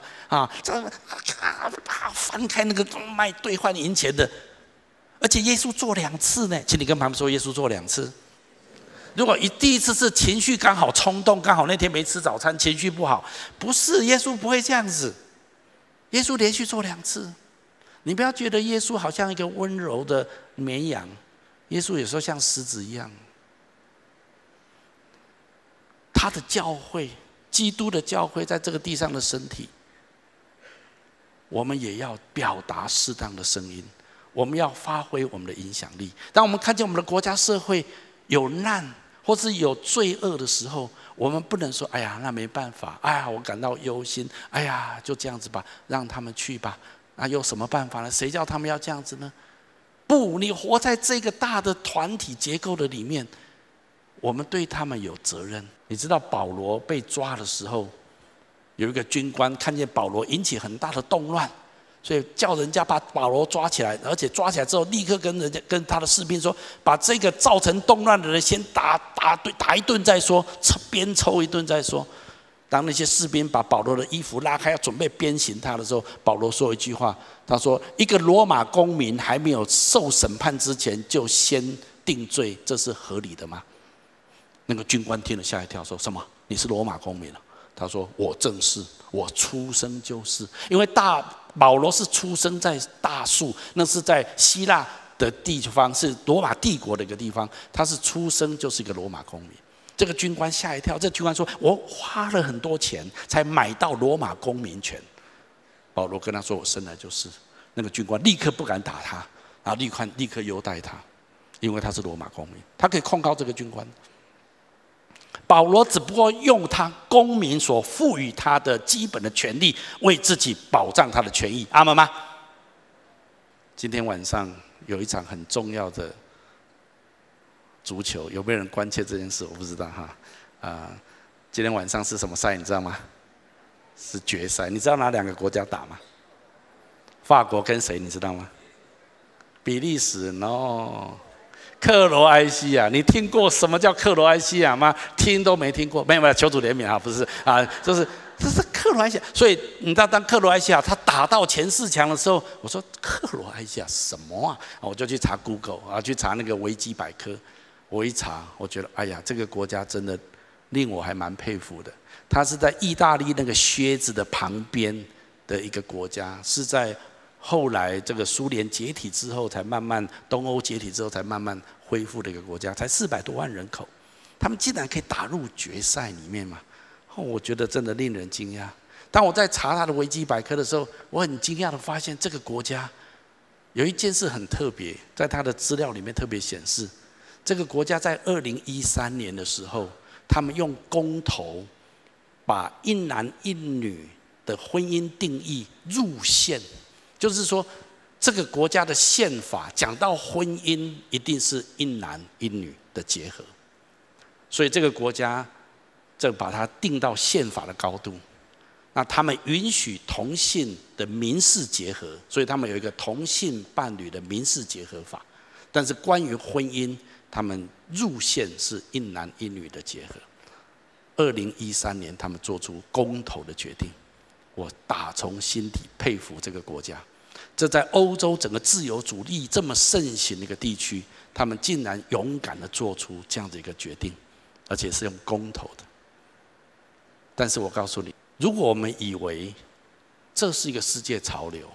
翻开那个卖兑换银钱的，而且耶稣做2次呢，请你跟旁边说，耶稣做2次。如果第一次是情绪刚好冲动，刚好那天没吃早餐，情绪不好，不是，耶稣不会这样子。耶稣连续做2次。你不要觉得耶稣好像一个温柔的绵羊，耶稣有时候像狮子一样。他的教会，基督的教会，在这个地上的身体，我们也要表达适当的声音，我们要发挥我们的影响力。当我们看见我们的国家社会有难或是有罪恶的时候，我们不能说，哎呀，那没办法，哎呀，我感到忧心，哎呀，就这样子吧，让他们去吧。那有什么办法呢？谁叫他们要这样子呢？不，你活在这个大的团体结构的里面，我们对他们有责任。你知道保罗被抓的时候，有一个军官看见保罗引起很大的动乱，所以叫人家把保罗抓起来，而且抓起来之后，立刻跟他的士兵说，把这个造成动乱的人先打一顿再说，鞭抽一顿再说。 当那些士兵把保罗的衣服拉开，要准备鞭刑他的时候，保罗说一句话，他说：“一个罗马公民还没有受审判之前，就先定罪，这是合理的吗？”那个军官听了吓一跳，说什么？你是罗马公民了？他说：“我正是，我出生就是。因为保罗是出生在大树，那是在希腊的地方，是罗马帝国的一个地方，他是出生就是一个罗马公民。”这个军官吓一跳，这军官说：“我花了很多钱才买到罗马公民权。”保罗跟他说：“我生来就是。”那个军官立刻不敢打他，然后立刻优待他，因为他是罗马公民，他可以控告这个军官。保罗只不过用他公民所赋予他的基本的权利，为自己保障他的权益。阿们吗？今天晚上有一场很重要的足球，有没有人关切这件事？我不知道哈。今天晚上是什么赛？你知道吗？是决赛。你知道哪两个国家打吗？法国跟谁？你知道吗？比利时 ，no。克罗埃西亚，你听过什么叫克罗埃西亚吗？听都没听过，没有，求主怜悯啊，不是啊，这是克罗埃西亚。所以你知道，当克罗埃西亚他打到前4强的时候，我说克罗埃西亚什么啊？我就去查 Google 啊，去查那个维基百科。我一查，我觉得哎呀，这个国家真的令我还蛮佩服的。它是在意大利那个靴子的旁边的一个国家，是在后来这个苏联解体之后，才慢慢东欧解体之后才慢慢恢复的一个国家，才400多万人口，他们竟然可以打入决赛里面嘛？我觉得真的令人惊讶。当我在查他的维基百科的时候，我很惊讶的发现，这个国家有一件事很特别，在他的资料里面特别显示，这个国家在2013年的时候，他们用公投把一男一女的婚姻定义入宪。就是说，这个国家的宪法讲到婚姻，一定是一男一女的结合，所以这个国家这把它定到宪法的高度。那他们允许同性的民事结合，所以他们有一个同性伴侣的民事结合法。但是关于婚姻，他们入宪是一男一女的结合。2013年，他们做出公投的决定。我打从心底佩服这个国家，这在欧洲整个自由主义这么盛行的一个地区，他们竟然勇敢的做出这样的一个决定，而且是用公投的。但是我告诉你，如果我们以为这是一个世界潮流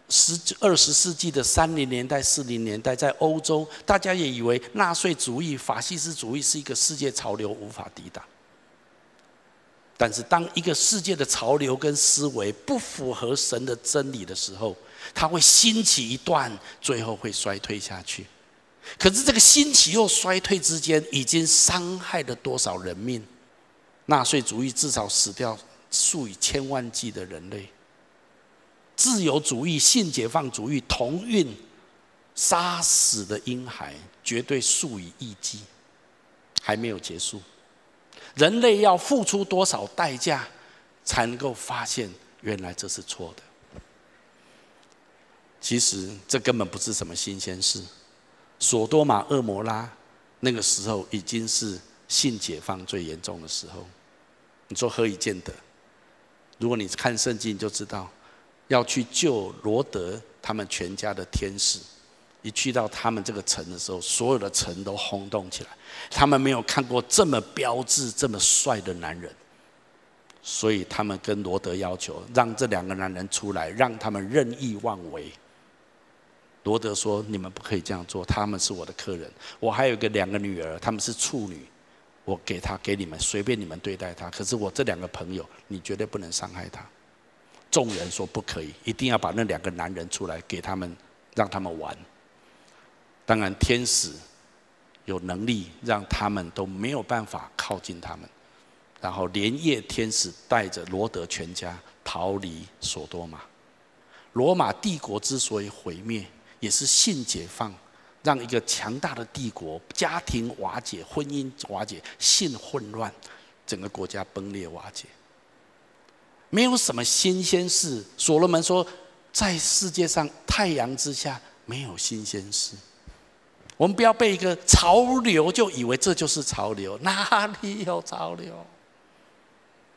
，20世纪的30年代、40年代，在欧洲，大家也以为纳粹主义、法西斯主义是一个世界潮流，无法抵挡。但是，当一个世界的潮流跟思维不符合神的真理的时候，它会兴起一段，最后会衰退下去。可是，这个兴起又衰退之间，已经伤害了多少人命？纳粹主义至少死掉数以千万计的人类。自由主义、性解放主义同运杀死的婴孩，绝对数以亿计，还没有结束。人类要付出多少代价，才能够发现原来这是错的？其实这根本不是什么新鲜事。索多玛、蛾摩拉那个时候已经是性解放最严重的时候。你说何以见得？如果你看圣经，你就知道，要去救罗德他们全家的天使，一去到他们这个城的时候，所有的城都轰动起来。他们没有看过这么标致、这么帅的男人，所以他们跟罗德要求，让这2个男人出来，让他们任意妄为。罗德说：“你们不可以这样做，他们是我的客人。我还有2个女儿，她们是处女，我给你们，随便你们对待她。可是我这2个朋友，你绝对不能伤害她。”众人说不可以，一定要把那2个男人出来给他们，让他们玩。当然，天使有能力让他们都没有办法靠近他们，然后连夜天使带着罗德全家逃离索多玛。罗马帝国之所以毁灭，也是性解放，让一个强大的帝国家庭瓦解、婚姻瓦解、性混乱，整个国家崩裂瓦解。没有什么新鲜事。所罗门说，在世界上太阳之下没有新鲜事。我们不要被一个潮流就以为这就是潮流，哪里有潮流？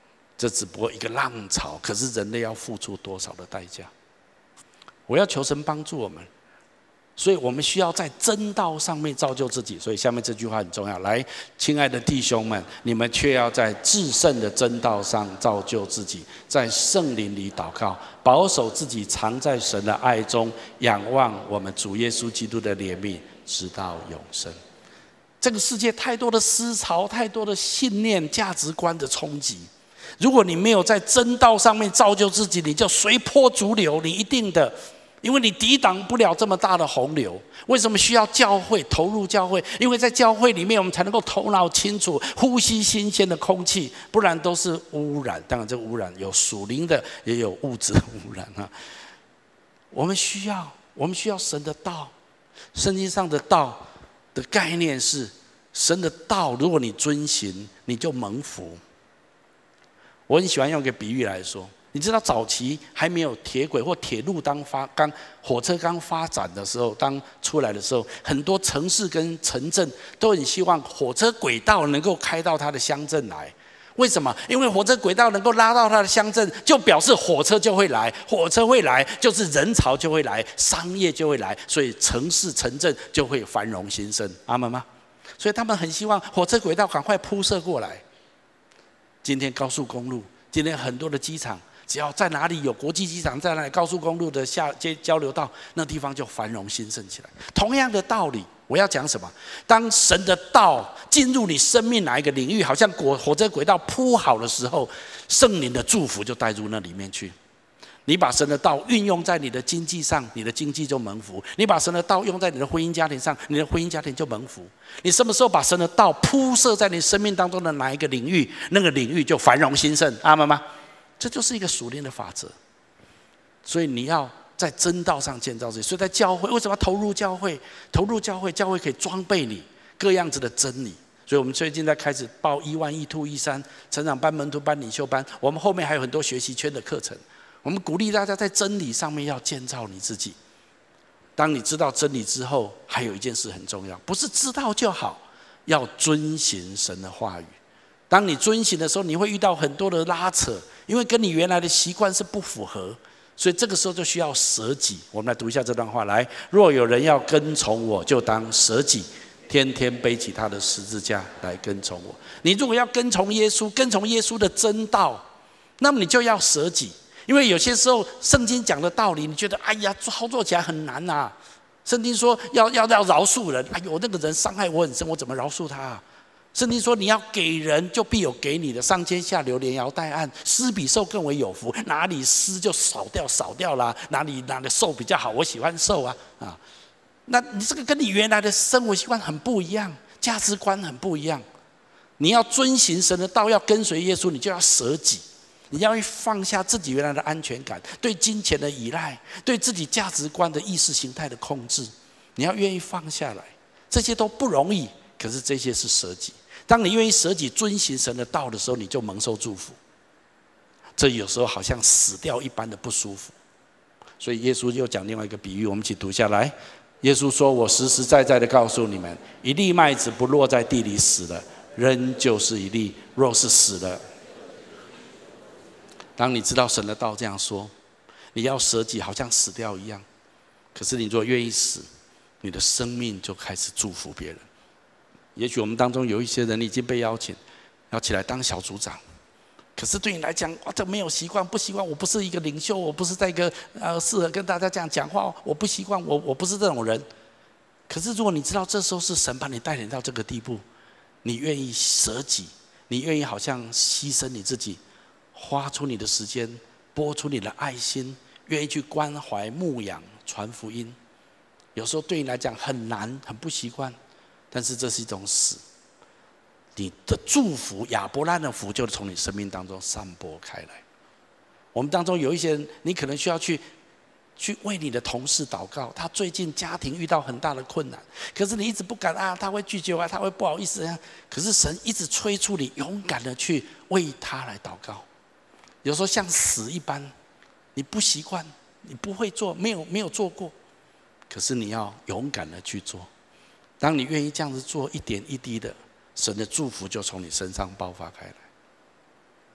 这只不过一个浪潮，可是人类要付出多少的代价？我要求神帮助我们，所以我们需要在真道上面造就自己。所以下面这句话很重要，来，亲爱的弟兄们，你们却要在至圣的真道上造就自己，在圣灵里祷告，保守自己藏在神的爱中，仰望我们主耶稣基督的怜悯，直到永生。这个世界太多的思潮，太多的信念、价值观的冲击。如果你没有在真道上面造就自己，你就随波逐流，你一定的，因为你抵挡不了这么大的洪流。为什么需要教会？投入教会，因为在教会里面，我们才能够头脑清楚，呼吸新鲜的空气，不然都是污染。当然，这个污染有属灵的，也有物质的污染啊。我们需要神的道。圣经上的道的概念是，神的道，如果你遵行，你就蒙福。我很喜欢用一个比喻来说，你知道早期还没有铁轨或铁路火车刚发展的时候，当出来的时候，很多城市跟城镇都很希望火车轨道能够开到它的乡镇来。为什么？因为火车轨道能够拉到它的乡镇，就表示火车就会来，火车会来，就是人潮就会来，商业就会来，所以城市城镇就会繁荣兴盛。阿们吗？所以他们很希望火车轨道赶快铺设过来。今天高速公路，今天很多的机场，只要在哪里有国际机场，在哪里高速公路的下接交流道，那地方就繁荣兴盛起来。同样的道理，我要讲什么？当神的道进入你生命哪一个领域，好像火车轨道铺好的时候，圣灵的祝福就带入那里面去。你把神的道运用在你的经济上，你的经济就蒙福；你把神的道用在你的婚姻家庭上，你的婚姻家庭就蒙福。你什么时候把神的道铺设在你生命当中的哪一个领域，那个领域就繁荣兴盛。阿们吗？这就是一个属灵的法则。所以你要在真道上建造自己。所以在教会，为什么要投入教会？投入教会，教会可以装备你各样子的真理。所以我们最近在开始报1、1、2、1、3成长班、门徒班、领袖班，我们后面还有很多学习圈的课程。我们鼓励大家在真理上面要建造你自己。当你知道真理之后，还有一件事很重要，不是知道就好，要遵行神的话语。当你遵行的时候，你会遇到很多的拉扯，因为跟你原来的习惯是不符合，所以这个时候就需要舍己。我们来读一下这段话，来：若有人要跟从我，就当舍己，天天背起他的十字架来跟从我。你如果要跟从耶稣，跟从耶稣的真道，那么你就要舍己。因为有些时候圣经讲的道理，你觉得哎呀操作起来很难啊。圣经说要饶恕人，哎呦那个人伤害我很深，我怎么饶恕他啊？圣经说你要给人，就必有给你的，上尖下流，连摇带按，施比受更为有福。哪里施就少掉啦，哪里受比较好，我喜欢受啊。那你这个跟你原来的生活习惯很不一样，价值观很不一样。你要遵行神的道，要跟随耶稣，你就要舍己。你要放下自己原来的安全感，对金钱的依赖，对自己价值观的意识形态的控制，你要愿意放下来。这些都不容易，可是这些是舍己。当你愿意舍己遵行神的道的时候，你就蒙受祝福。这有时候好像死掉一般的不舒服。所以耶稣又讲另外一个比喻，我们一起读下来。耶稣说：我实实在在的告诉你们，一粒麦子不落在地里死了，仍旧是一粒；若是死了，当你知道神的道这样说，你要舍己好像死掉一样。可是你如果愿意死，你的生命就开始祝福别人。也许我们当中有一些人已经被邀请要起来当小组长，可是对你来讲，这没有习惯，不习惯。我不是一个领袖，我不是在一个适合跟大家这样讲话，我不习惯，我不是这种人。可是如果你知道这时候是神把你带领到这个地步，你愿意舍己，你愿意好像牺牲你自己，花出你的时间，拨出你的爱心，愿意去关怀牧养传福音。有时候对你来讲很难，很不习惯，但是这是一种死。你的祝福，亚伯拉罕的福就从你生命当中散播开来。我们当中有一些人，你可能需要去为你的同事祷告，他最近家庭遇到很大的困难，可是你一直不敢他会拒绝我，他会不好意思。可是神一直催促你勇敢的去为他来祷告。有时候像死一般，你不习惯，你不会做，没有做过，可是你要勇敢的去做。当你愿意这样子做，一点一滴的，神的祝福就从你身上爆发开来。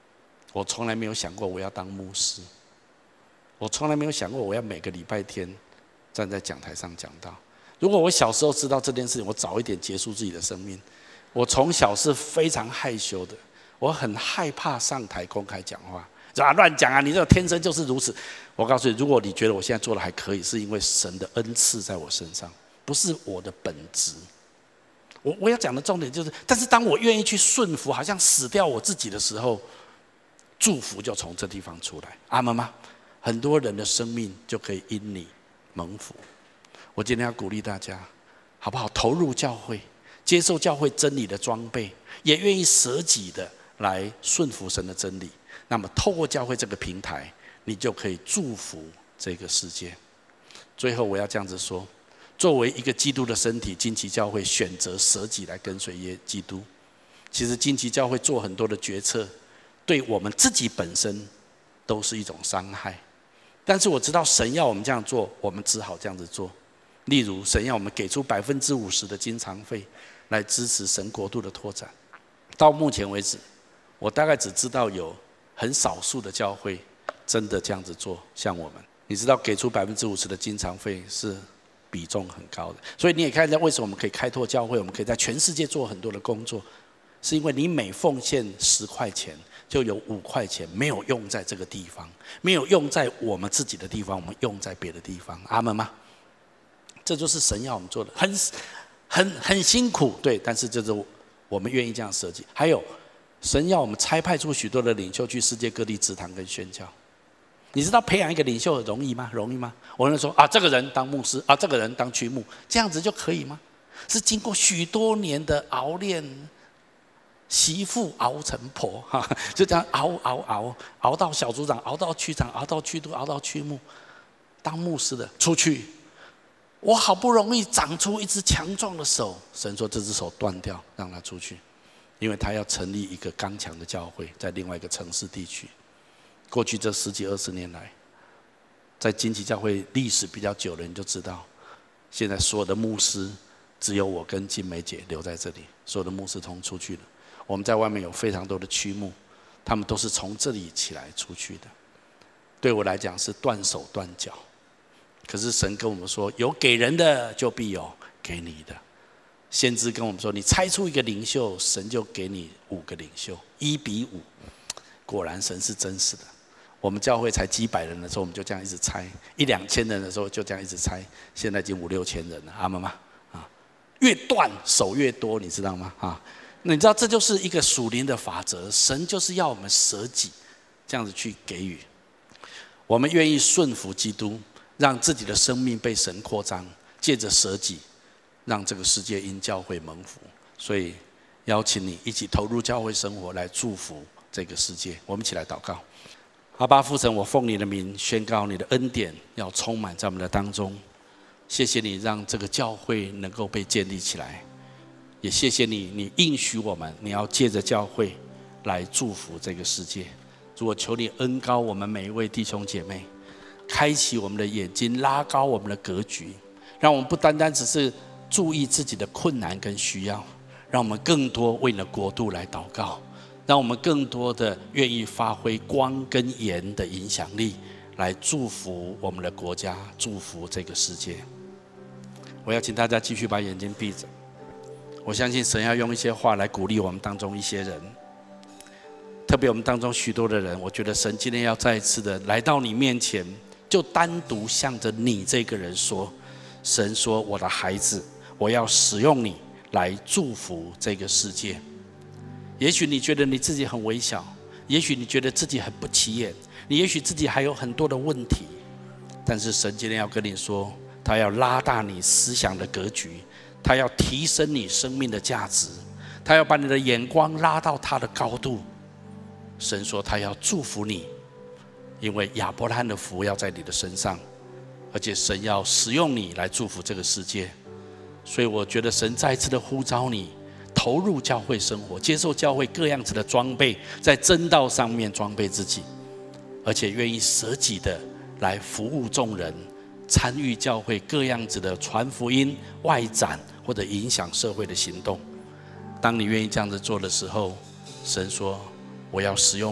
我从来没有想过我要当牧师，我从来没有想过我要每个礼拜天站在讲台上讲道。如果我小时候知道这件事情，我早一点结束自己的生命。我从小是非常害羞的，我很害怕上台公开讲话，乱讲啊！你这个天生就是如此。我告诉你，如果你觉得我现在做的还可以，是因为神的恩赐在我身上，不是我的本质。我要讲的重点就是，但是当我愿意去顺服，好像死掉我自己的时候，祝福就从这地方出来。阿们吗？很多人的生命就可以因你蒙福。我今天要鼓励大家，好不好？投入教会，接受教会真理的装备，也愿意舍己的来顺服神的真理。那么，透过教会这个平台，你就可以祝福这个世界。最后，我要这样子说：作为一个基督的身体，金旗教会选择舍己来跟随基督。其实，金旗教会做很多的决策，对我们自己本身都是一种伤害。但是我知道神要我们这样做，我们只好这样子做。例如，神要我们给出50%的经常费，来支持神国度的拓展。到目前为止，我大概只知道有很少数的教会真的这样子做，像我们。你知道，给出50%的经常费是比重很高的。所以你也看见为什么我们可以开拓教会，我们可以在全世界做很多的工作，是因为你每奉献10块钱，就有5块钱没有用在这个地方，没有用在我们自己的地方，我们用在别的地方。阿们吗？这就是神要我们做的，很辛苦，对，但是这是我们愿意这样设计。还有，神要我们差派出许多的领袖去世界各地植堂跟宣教。你知道培养一个领袖容易吗？容易吗？我们说啊，这个人当牧师啊，这个人当区牧，这样子就可以吗？是经过许多年的熬炼，媳妇熬成婆哈，就这样熬到小组长，熬到区长，熬到区督，熬到区牧，当牧师的出去。我好不容易长出一只强壮的手，神说这只手断掉，让他出去，因为他要成立一个刚强的教会，在另外一个城市地区。过去这10几20年来，在金旗教会历史比较久的人就知道，现在所有的牧师只有我跟金梅姐留在这里，所有的牧师通出去了。我们在外面有非常多的区牧，他们都是从这里起来出去的。对我来讲是断手断脚。可是神跟我们说，有给人的就必有给你的。先知跟我们说，你猜出一个领袖，神就给你5个领袖，1比5。果然神是真实的。我们教会才几百人的时候，我们就这样一直猜；1、2千人的时候就这样一直猜。现在已经5、6千人了，阿们吗？啊，越断手越多，你知道吗？啊，那你知道这就是一个属灵的法则，神就是要我们舍己，这样子去给予。我们愿意顺服基督，让自己的生命被神扩张，借着舍己，让这个世界因教会蒙福。所以邀请你一起投入教会生活，来祝福这个世界。我们一起来祷告。阿爸父神，我奉你的名宣告，你的恩典要充满在我们的当中。谢谢你让这个教会能够被建立起来，也谢谢你，你应许我们，你要借着教会来祝福这个世界。主，我求你恩膏我们每一位弟兄姐妹，开启我们的眼睛，拉高我们的格局，让我们不单单只是注意自己的困难跟需要，让我们更多为了国度来祷告，让我们更多的愿意发挥光跟盐的影响力，来祝福我们的国家，祝福这个世界。我要请大家继续把眼睛闭着。我相信神要用一些话来鼓励我们当中一些人，特别我们当中许多的人，我觉得神今天要再一次的来到你面前，就单独向着你这个人说，神说，我的孩子，我要使用你来祝福这个世界。也许你觉得你自己很微小，也许你觉得自己很不起眼，你也许自己还有很多的问题，但是神今天要跟你说，他要拉大你思想的格局，他要提升你生命的价值，他要把你的眼光拉到他的高度。神说他要祝福你，因为亚伯拉罕的福要在你的身上，而且神要使用你来祝福这个世界。所以我觉得神再次的呼召你投入教会生活，接受教会各样子的装备，在真道上面装备自己，而且愿意舍己的来服务众人，参与教会各样子的传福音、外展或者影响社会的行动。当你愿意这样子做的时候，神说我要使用你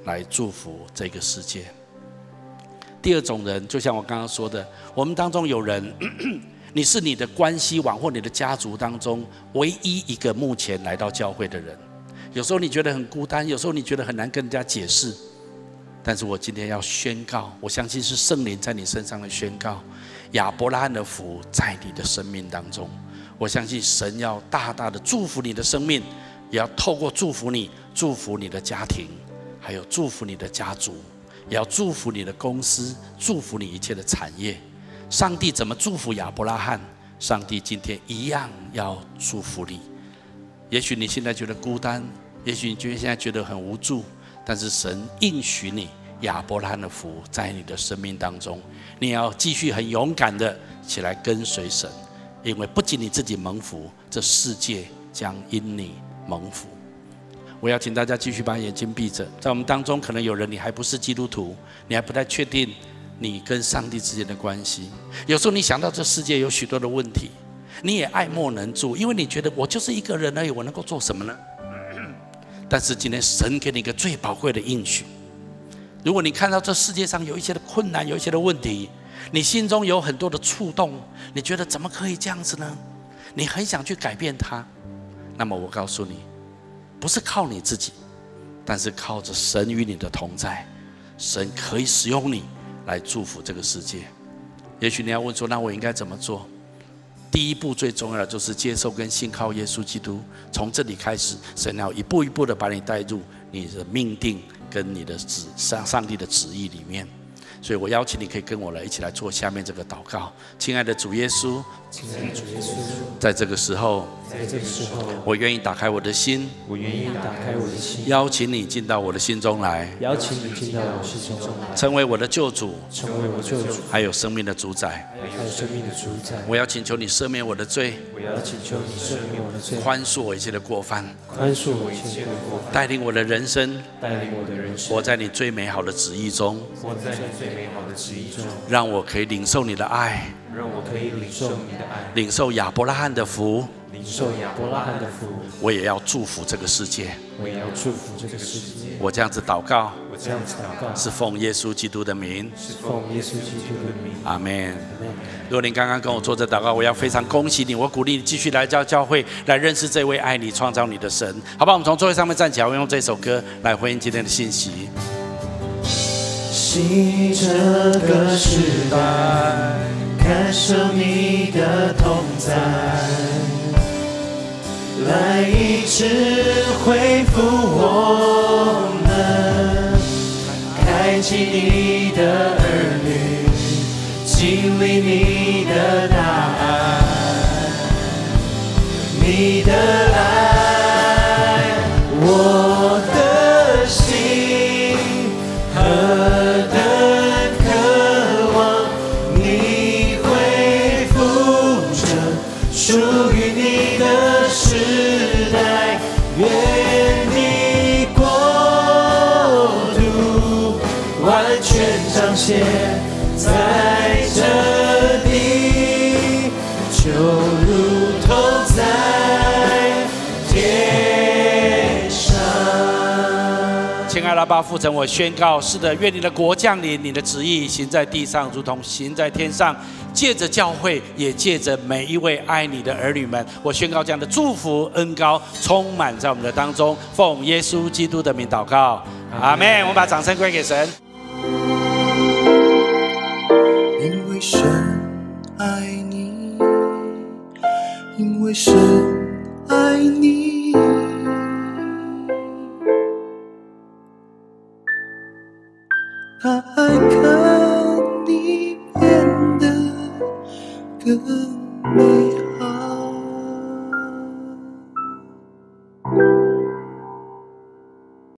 来祝福这个世界。第二种人，就像我刚刚说的，我们当中有人，你是你的关系网或你的家族当中唯一一个目前来到教会的人。有时候你觉得很孤单，有时候你觉得很难跟人家解释。但是我今天要宣告，我相信是圣灵在你身上的宣告，亚伯拉罕的福在你的生命当中。我相信神要大大的祝福你的生命，也要透过祝福你，祝福你的家庭，还有祝福你的家族，也要祝福你的公司，祝福你一切的产业。上帝怎么祝福亚伯拉罕，上帝今天一样要祝福你。也许你现在觉得孤单，也许你现在觉得很无助，但是神应许你亚伯拉罕的福在你的生命当中，你要继续很勇敢的起来跟随神，因为不仅你自己蒙福，这世界将因你蒙福。我要请大家继续把眼睛闭着，在我们当中可能有人你还不是基督徒，你还不太确定你跟上帝之间的关系。有时候你想到这世界有许多的问题，你也爱莫能助，因为你觉得我就是一个人而已，我能够做什么呢？但是今天神给你一个最宝贵的应许，如果你看到这世界上有一些的困难，有一些的问题，你心中有很多的触动，你觉得怎么可以这样子呢？你很想去改变它，那么我告诉你，不是靠你自己，但是靠着神与你的同在，神可以使用你来祝福这个世界。也许你要问说，那我应该怎么做？第一步最重要的就是接受跟信靠耶稣基督，从这里开始，神要一步一步的把你带入你的命定跟你的上帝的旨意里面。所以我邀请你可以跟我一起来做下面这个祷告。亲爱的主耶稣，在这个时候，我愿意打开我的心，邀请你进到我的心中来，成为我的救主，还有生命的主宰。我要请求你赦免我的罪，宽恕我一切的过犯，带领我的人生，活在你最美好的旨意中，让我可以领受你的爱，领受亚伯拉罕的福，我也要祝福这个世界。我这样子祷告，是奉耶稣基督的名，阿们。如果您刚刚跟我做这祷告，我要非常恭喜你，我鼓励你继续来到教会，来认识这位爱你、创造你的神。好吧，我们从座位上面站起来，我用这首歌来回应今天的信息。 昔这个时代，感受你的同在，来医治恢复我们，开启你的儿女，经历你的大爱，你的爱，我的心何等渴望你恢复这属于你的时代，愿你国度完全彰显在这地，就如同在天上。 亲爱的阿爸父神，我宣告，是的，愿你的国降临，你的旨意行在地上，如同行在天上。借着教会，也借着每一位爱你的儿女们，我宣告这样的祝福恩膏充满在我们的当中。奉耶稣基督的名祷告，阿们。我们把掌声归给神。 因为神爱你，因为神爱你，他爱看你变得更美